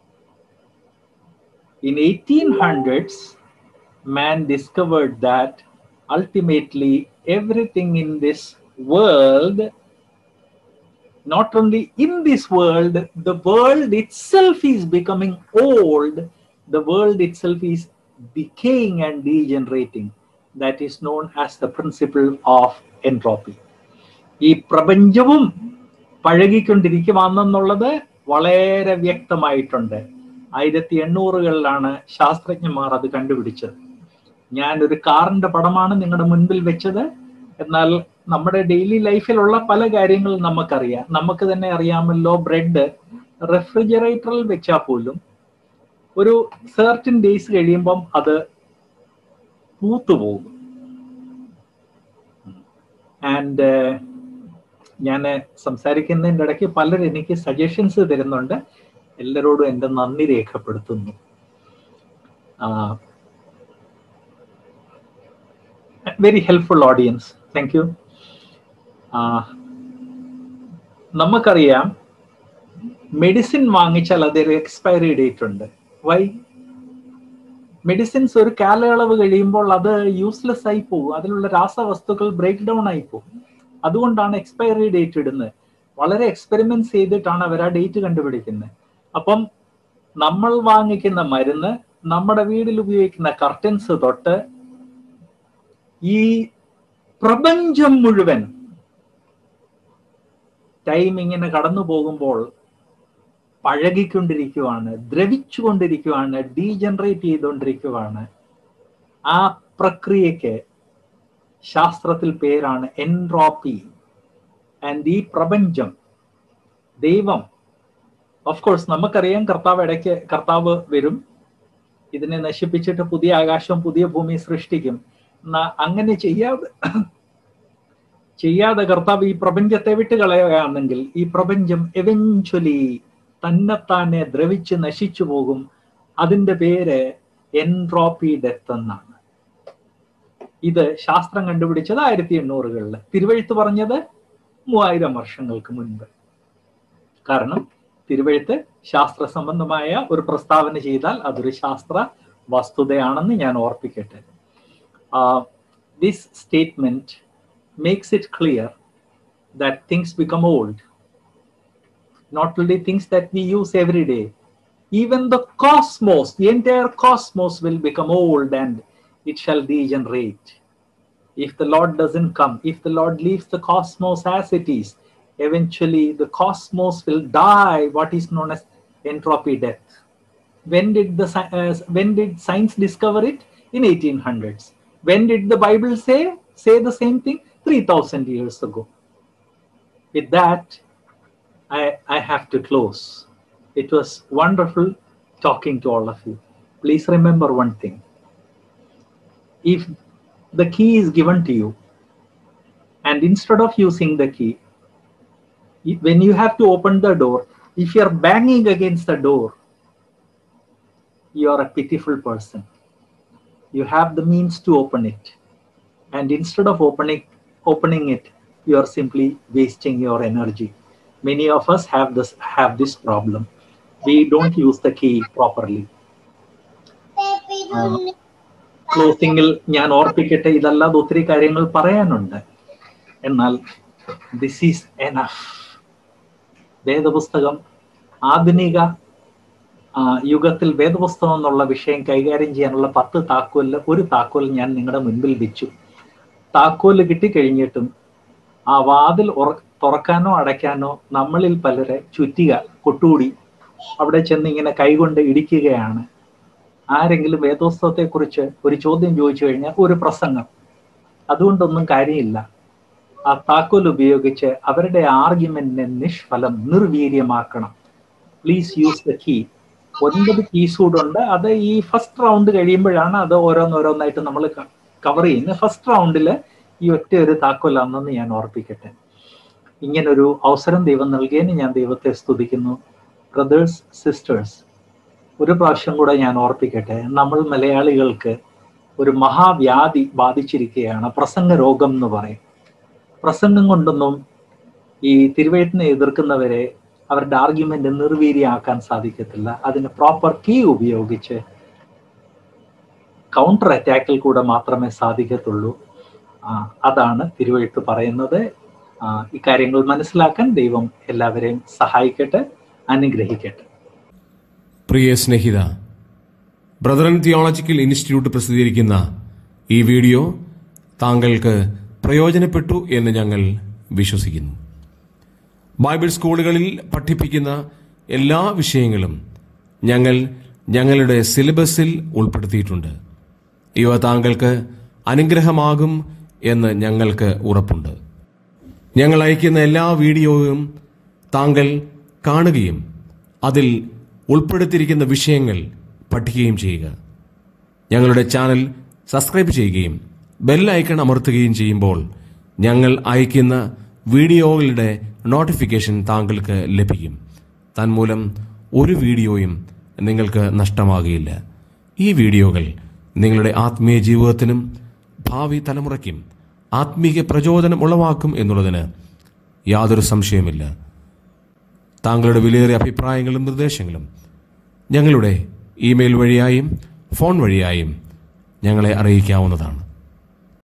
In eighteen hundreds, man discovered that ultimately everything in this world, not only in this world, the world itself is becoming old, the world itself is decaying and degenerating. That is known as the principle of entropy. ഈ പ്രപഞ്ചവും പഴകിക്കൊണ്ടിരിക്കുവാണെന്നുള്ളത് വളരെ വ്യക്തമായിട്ടുണ്ട്. ആയിരത്തി എണ്ണൂറുകളിലാണ് ശാസ്ത്രജ്ഞന്മാർ അത് കണ്ടുപിടിച്ചത്. ഞാൻ ഒരു കാറിന്റെ പടമാണ് നിങ്ങളുടെ മുൻപിൽ വെച്ചത്. എന്നാൽ നമ്മുടെ ഡെയിലി ലൈഫിലുള്ള പല കാര്യങ്ങളും നമുക്കറിയാം. നമുക്ക് തന്നെ അറിയാമല്ലോ, ബ്രെഡ് റെഫ്രിജറേറ്ററിൽ വെച്ചാൽ പോലും ഒരു സെർട്ടൻ ഡേയ്സ് കഴിയുമ്പം അത് പൂത്തുപോകും. ആൻഡ് ഞാൻ സംസാരിക്കുന്നതിൻ്റെ ഇടയ്ക്ക് പലരും എനിക്ക് സജഷൻസ് തരുന്നുണ്ട്. എല്ലാവരോടും എൻ്റെ നന്ദി രേഖപ്പെടുത്തുന്നു. Very helpful audience, thank you. നമുക്കറിയാം, മെഡിസിൻ വാങ്ങിച്ചാൽ അതൊരു എക്സ്പയറി ഡേറ്റ് ഉണ്ട്. വൈ? മെഡിസിൻസ് ഒരു കാലയളവ് കഴിയുമ്പോൾ അത് യൂസ്ലെസ് ആയി പോകും, അതിലുള്ള രാസവസ്തുക്കൾ ബ്രേക്ക് ഡൗൺ ആയി പോകും. അതുകൊണ്ടാണ് എക്സ്പയറി ഡേറ്റ് ഇടുന്നത്. വളരെ എക്സ്പെരിമെന്റ്സ് ചെയ്തിട്ടാണ് അവർ ആ ഡേറ്റ് കണ്ടുപിടിക്കുന്നത്. അപ്പം നമ്മൾ വാങ്ങിക്കുന്ന മരുന്ന്, നമ്മുടെ വീട്ടിൽ ഉപയോഗിക്കുന്ന കർട്ടൻസ് തൊട്ട് ഈ പ്രപഞ്ചം മുഴുവൻ ടൈം ഇങ്ങനെ കടന്നു പോകുമ്പോൾ പഴകിക്കൊണ്ടിരിക്കുവാണ്, ദ്രവിച്ചുകൊണ്ടിരിക്കുവാണ്, ഡീജനറേറ്റ് ചെയ്തുകൊണ്ടിരിക്കുവാണ്. ആ പ്രക്രിയക്ക് ശാസ്ത്രത്തിൽ പേരാണ് എൻട്രോപ്പി. ആൻഡ് ഈ പ്രപഞ്ചം, ദൈവം, ഓഫ് കോഴ്സ് നമുക്കറിയാം, കർത്താവ് ഇടയ്ക്ക് കർത്താവ് വരും, ഇതിനെ നശിപ്പിച്ചിട്ട് പുതിയ ആകാശം പുതിയ ഭൂമി സൃഷ്ടിക്കും. അങ്ങനെ ചെയ്യാതെ ചെയ്യാതെ കർത്താവ് ഈ പ്രപഞ്ചത്തെ വിട്ടുകളയുകയാണെങ്കിൽ ഈ പ്രപഞ്ചം എവൻച്വലി തന്നെത്താനെ ദ്രവിച്ച് നശിച്ചു പോകും. അതിൻ്റെ പേര് എൻട്രോപ്പി ഡെത്ത് എന്നാണ്. ഇത് ശാസ്ത്രം കണ്ടുപിടിച്ചത് ആയിരത്തി എണ്ണൂറുകളിൽ, തിരുവെഴുത്ത് പറഞ്ഞത് മൂവായിരം വർഷങ്ങൾക്ക് മുൻപ്. കാരണം തിരുവെഴുത്ത് ശാസ്ത്ര സംബന്ധമായ ഒരു പ്രസ്താവന ചെയ്താൽ അതൊരു ശാസ്ത്ര വസ്തുതയാണെന്ന് ഞാൻ ഓർപ്പിക്കട്ടെ. This statement makes it clear that things become old. Not only things that we use every day, even the cosmos, the entire cosmos will become old and it shall degenerate. If the Lord doesn't come, if the Lord leaves the cosmos as it is, eventually the cosmos will die, what is known as entropy death. When did the uh, when did science discover it? In eighteen hundreds. When did the Bible say say the same thing? three thousand years ago. With that, I, I have to close. It was wonderful talking to all of you. Please remember one thing. If the key is given to you, and instead of using the key, when you have to open the door, if you are banging against the door, you are a pitiful person. You have the means to open it. And instead of opening opening it, you are simply wasting your energy. Many of us have this have this problem. We don't use the key properly. ക്ലോസിംഗിൽ ഞാൻ ഓർപ്പിക്കട്ടെ, ഇതല്ലാതെ ഒത്തിരി കാര്യങ്ങൾ പറയാനുണ്ട്, എന്നാൽ this is enough. വേദപുസ്തകം ആധുനിക യുഗത്തിൽ വേദപുസ്തകം എന്നുള്ള വിഷയം കൈകാര്യം ചെയ്യാനുള്ള പത്ത് താക്കോലിൽ ഒരു താക്കോൽ ഞാൻ നിങ്ങളുടെ മുൻപിൽ വെച്ചു. താക്കോല് കിട്ടിക്കഴിഞ്ഞിട്ടും ആ വാതിൽ തുറക്കാനോ അടയ്ക്കാനോ നമ്മളിൽ പലരെ ചുറ്റിക കൊട്ടുകൂടി അവിടെ ചെന്ന് ഇങ്ങനെ കൈകൊണ്ട് ഇടിക്കുകയാണ്. ആരെങ്കിലും വേദോത്സവത്തെക്കുറിച്ച് ഒരു ചോദ്യം ചോദിച്ചു കഴിഞ്ഞാൽ ഒരു പ്രസംഗം, അതുകൊണ്ടൊന്നും കാര്യമില്ല. ആ താക്കോൽ ഉപയോഗിച്ച് അവരുടെ ആർഗ്യുമെന്റിനെ നിഷ്ഫലം നിർവീര്യമാക്കണം. Please use the key. ഒൻപത് കീസ് കൂടുണ്ട്. അത് ഈ ഫസ്റ്റ് റൗണ്ട് കഴിയുമ്പോഴാണ് അത് ഓരോന്നോരോന്നായിട്ട് നമ്മൾ കവർ ചെയ്യുന്നത്. ഫസ്റ്റ് റൗണ്ടിൽ ഈ ഒറ്റ ഒരു താക്കോലാണെന്ന് ഞാൻ ഓർപ്പിക്കട്ടെ. ഇങ്ങനൊരു അവസരം ദൈവം നൽകിയതിന് ഞാൻ ദൈവത്തെ സ്തുതിക്കുന്നു. ബ്രദേഴ്സ്, സിസ്റ്റേഴ്സ്, ഒരു പ്രാവശ്യം കൂടെ ഞാൻ ഓർപ്പിക്കട്ടെ, നമ്മൾ മലയാളികൾക്ക് ഒരു മഹാവ്യാധി ബാധിച്ചിരിക്കുകയാണ്, പ്രസംഗ രോഗം എന്ന് പറയും. പ്രസംഗം കൊണ്ടൊന്നും ഈ തിരുവെഴുത്തിനെ എതിർക്കുന്നവരെ അവരുടെ ആർഗ്യുമെന്റ് നിർവീര്യമാക്കാൻ സാധിക്കത്തില്ല. അതിന് പ്രോപ്പർ കീ ഉപയോഗിച്ച് കൗണ്ടർ അറ്റാക്കിൽ കൂടെ മാത്രമേ സാധിക്കത്തുള്ളൂ. അതാണ് തിരുവെഴുത്ത് പറയുന്നത്. ഇക്കാര്യങ്ങൾ മനസ്സിലാക്കാൻ ദൈവം എല്ലാവരെയും സഹായിക്കട്ടെ, അനുഗ്രഹിക്കട്ടെ. പ്രിയ സ്നേഹിത, ബ്രദറൻ തിയോളജിക്കൽ ഇൻസ്റ്റിറ്റ്യൂട്ട് പ്രസിദ്ധീകരിക്കുന്ന ഈ വീഡിയോ താങ്കൾക്ക് പ്രയോജനപ്പെട്ടു എന്ന് ഞങ്ങൾ വിശ്വസിക്കുന്നു. ബൈബിൾ സ്കൂളുകളിൽ പഠിപ്പിക്കുന്ന എല്ലാ വിഷയങ്ങളും ഞങ്ങൾ ഞങ്ങളുടെ സിലബസിൽ ഉൾപ്പെടുത്തിയിട്ടുണ്ട്. ഇവ താങ്കൾക്ക് അനുഗ്രഹമാകും എന്ന് ഞങ്ങൾക്ക് ഉറപ്പുണ്ട്. ഞങ്ങൾ അയക്കുന്ന എല്ലാ വീഡിയോയും താങ്കൾ കാണുകയും അതിൽ ഉൾപ്പെടുത്തിയിരിക്കുന്ന വിഷയങ്ങൾ പഠിക്കുകയും ചെയ്യുക. ഞങ്ങളുടെ ചാനൽ സബ്സ്ക്രൈബ് ചെയ്യുകയും ബെൽ ഐക്കൺ അമർത്തുകയും ചെയ്യുമ്പോൾ ഞങ്ങൾ അയക്കുന്ന വീഡിയോകളുടെ നോട്ടിഫിക്കേഷൻ താങ്കൾക്ക് ലഭിക്കും. തന്മൂലം ഒരു വീഡിയോയും നിങ്ങൾക്ക് നഷ്ടമാകുകയില്ല. ഈ വീഡിയോകൾ നിങ്ങളുടെ ആത്മീയ ജീവിതത്തിനും ഭാവി തലമുറയ്ക്കും ആത്മീയ പ്രചോദനം ഉളവാക്കും എന്നുള്ളതിന് യാതൊരു സംശയമില്ല. താങ്കളുടെ വിലയേറിയ അഭിപ്രായങ്ങളും നിർദ്ദേശങ്ങളും ഞങ്ങളുടെ ഇമെയിൽ വഴിയായും ഫോൺ വഴിയായും ഞങ്ങളെ അറിയിക്കാവുന്നതാണ്.